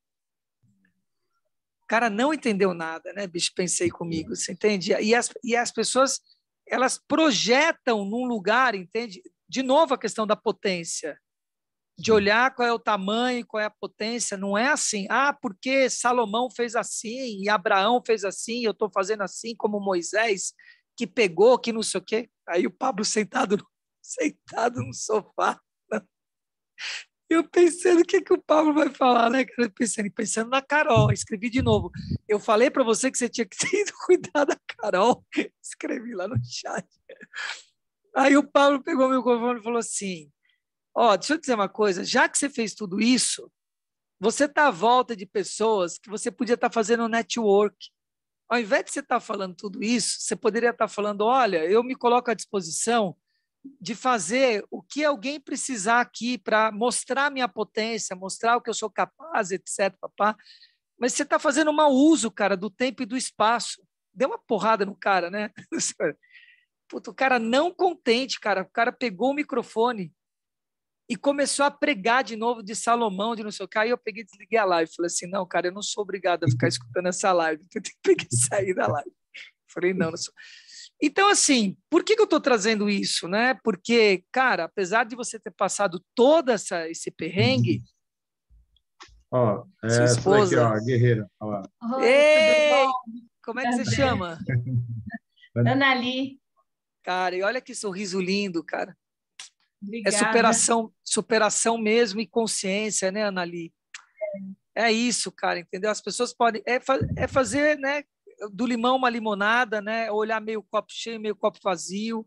O cara não entendeu nada, né, bicho? Pensei comigo, você entende? E as, e as pessoas, elas projetam num lugar, entende? De novo a questão da potência, de olhar qual é o tamanho, qual é a potência, não é assim, ah, porque Salomão fez assim, e Abraão fez assim, eu estou fazendo assim, como Moisés, que pegou, que não sei o quê. Aí o Pablo sentado, no, sentado no sofá, eu pensando o que, que o Pablo vai falar, né? Pensando, pensando na Carol, escrevi de novo. Eu falei para você que você tinha que ter ido cuidar da Carol, escrevi lá no chat. Aí o Pablo pegou meu microfone e falou assim, ó, oh, deixa eu dizer uma coisa, já que você fez tudo isso, você está à volta de pessoas que você podia estar tá fazendo network. Ao invés de você estar tá falando tudo isso, você poderia estar tá falando, olha, eu me coloco à disposição de fazer o que alguém precisar aqui para mostrar minha potência, mostrar o que eu sou capaz, etcétera. Papá. Mas você está fazendo mau uso, cara, do tempo e do espaço. Deu uma porrada no cara, né? Puta, o cara não contente, cara. O cara pegou o microfone e começou a pregar de novo de Salomão, de não sei o que. Aí eu peguei e desliguei a live. Falei assim, não, cara, eu não sou obrigado a ficar escutando essa live. Eu tenho que pegar e sair da live. Falei, não, não sou. Então, assim, por que, que eu estou trazendo isso, né? Porque, cara, apesar de você ter passado todo essa, esse perrengue, ó, sua essa esposa... daqui, ó, a guerreira. Ó. Oi, Ei, tudo bom? como é que você chama? Anali. Cara, e olha que sorriso lindo, cara. Obrigada. É superação, superação mesmo e consciência, né, Anali? É isso, cara, entendeu? As pessoas podem... É, é fazer, né, do limão uma limonada, né? Olhar meio copo cheio, meio copo vazio.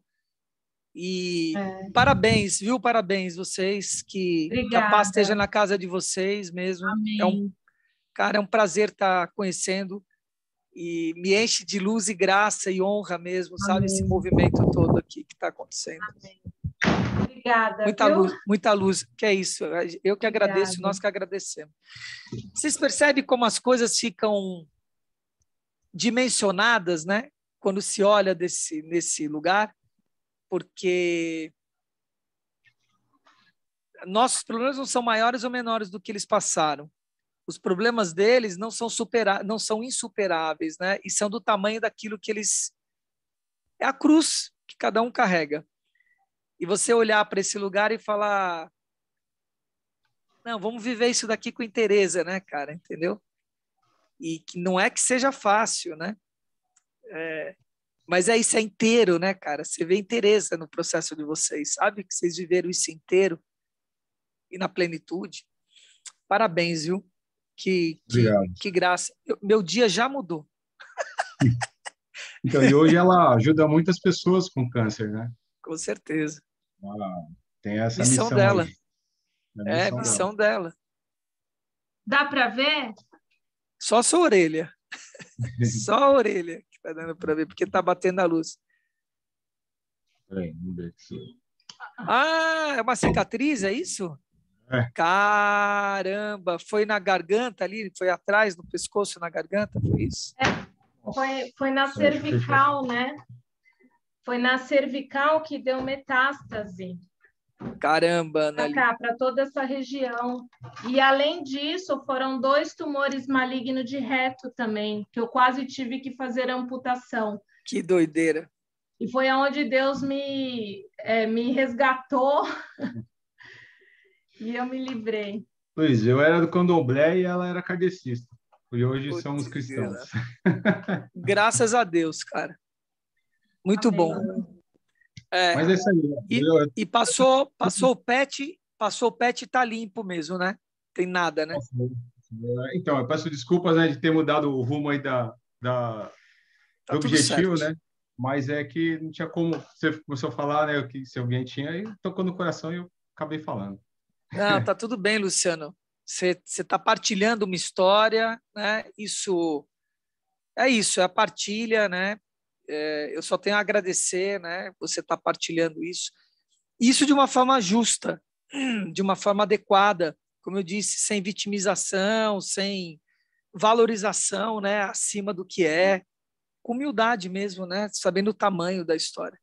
E é. Parabéns, viu? Parabéns vocês, que, que a paz esteja na casa de vocês mesmo. Amém. É um, cara, é um prazer estar conhecendo e me enche de luz e graça e honra mesmo, sabe? Amém. Esse movimento todo aqui que está acontecendo. Amém. Obrigada. Muita viu? luz, muita luz. Que é isso? Eu que Obrigada. Agradeço, nós que agradecemos. Vocês percebem como as coisas ficam dimensionadas, né? Quando se olha desse, nesse lugar, porque nossos problemas não são maiores ou menores do que eles passaram. Os problemas deles não são, supera, não são insuperáveis, né? E são do tamanho daquilo que eles... É a cruz que cada um carrega. E você olhar para esse lugar e falar, não, vamos viver isso daqui com interesse, né, cara, entendeu? E que não é que seja fácil, né? É, mas é isso, é inteiro, né, cara? Você vê interesse no processo de vocês, sabe? Que vocês viveram isso inteiro e na plenitude. Parabéns, viu? Que, que, que graça. Eu, meu dia já mudou. Então, e hoje ela ajuda muitas pessoas com câncer, né? Com certeza. Ah, tem essa missão, missão dela. Aí. É, missão, missão dela. dela. Dá para ver? Só a sua orelha. Só a orelha que tá dando para ver, porque tá batendo a luz. É, vamos ver aqui. Ah, é uma cicatriz, é isso? É. Caramba, foi na garganta ali, foi atrás, no pescoço, na garganta, foi isso? É, foi, foi na cervical, né? Foi na cervical que deu metástase. Caramba, Para cá, para toda essa região. E, além disso, foram dois tumores malignos de reto também, que eu quase tive que fazer amputação. Que doideira. E foi onde Deus me, é, me resgatou e eu me livrei. Pois, eu era do candomblé e ela era kardecista. E hoje Putz, somos cristãos. Graças a Deus, cara. Muito Amém. bom. É, Mas é isso aí. E, eu... e passou, passou o pet, passou o pet e tá limpo mesmo, né? Tem nada, né? Então, eu peço desculpas, né, de ter mudado o rumo aí da, da, tá do objetivo, certo. né? Mas é que não tinha como você começou a falar, né, que se alguém tinha, aí tocou no coração e eu acabei falando. Não, tá tudo bem, Luciano. Você está partilhando uma história, né? Isso é isso, é a partilha, né? É, eu só tenho a agradecer, né? Você está partilhando isso. Isso de uma forma justa, de uma forma adequada, como eu disse, sem vitimização, sem valorização, né? Acima do que é, com humildade mesmo, né? Sabendo o tamanho da história.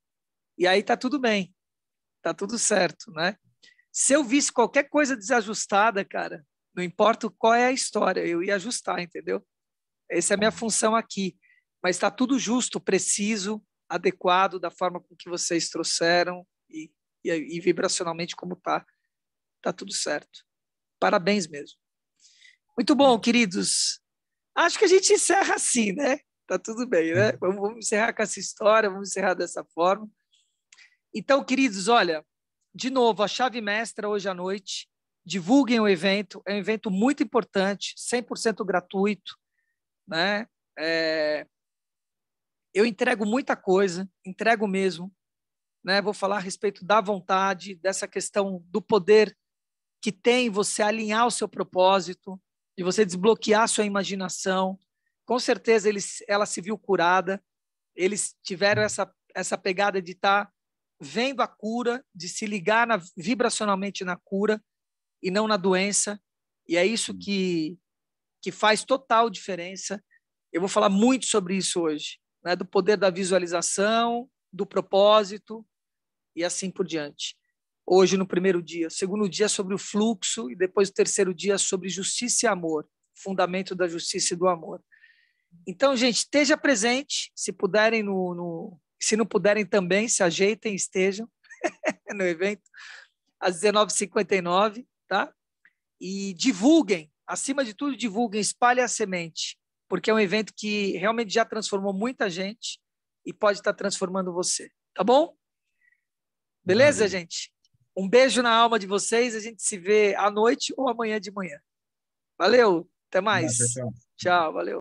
E aí tá tudo bem, tá tudo certo, né? Se eu visse qualquer coisa desajustada, cara, não importa qual é a história, eu ia ajustar, entendeu? Essa é a minha função aqui. Mas está tudo justo, preciso, adequado, da forma com que vocês trouxeram e, e, e vibracionalmente como está. Está tudo certo. Parabéns mesmo. Muito bom, queridos. Acho que a gente encerra assim, né? Tá tudo bem, né? Vamos, vamos encerrar com essa história, vamos encerrar dessa forma. Então, queridos, olha, de novo, a chave mestra hoje à noite, divulguem o evento, é um evento muito importante, cem por cento gratuito, né? É, eu entrego muita coisa, entrego mesmo, né? Vou falar a respeito da vontade, dessa questão do poder que tem você alinhar o seu propósito, de você desbloquear a sua imaginação. Com certeza eles, ela se viu curada, eles tiveram essa, essa pegada de estar tá vendo a cura, de se ligar na, vibracionalmente na cura e não na doença, e é isso que, que faz total diferença. Eu vou falar muito sobre isso hoje, né? Do poder da visualização, do propósito e assim por diante. Hoje, no primeiro dia. Segundo dia, sobre o fluxo e depois o terceiro dia, sobre justiça e amor, fundamento da justiça e do amor. Então, gente, esteja presente, se puderem, no, no, se não puderem também, se ajeitem, estejam no evento, às dezenove e cinquenta e nove, tá? E divulguem, acima de tudo, divulguem, espalhem a semente, porque é um evento que realmente já transformou muita gente e pode estar transformando você, tá bom? Beleza, Valeu. Gente? Um beijo na alma de vocês, a gente se vê à noite ou amanhã de manhã. Valeu, até mais. Tchau, tchau. Tchau, valeu.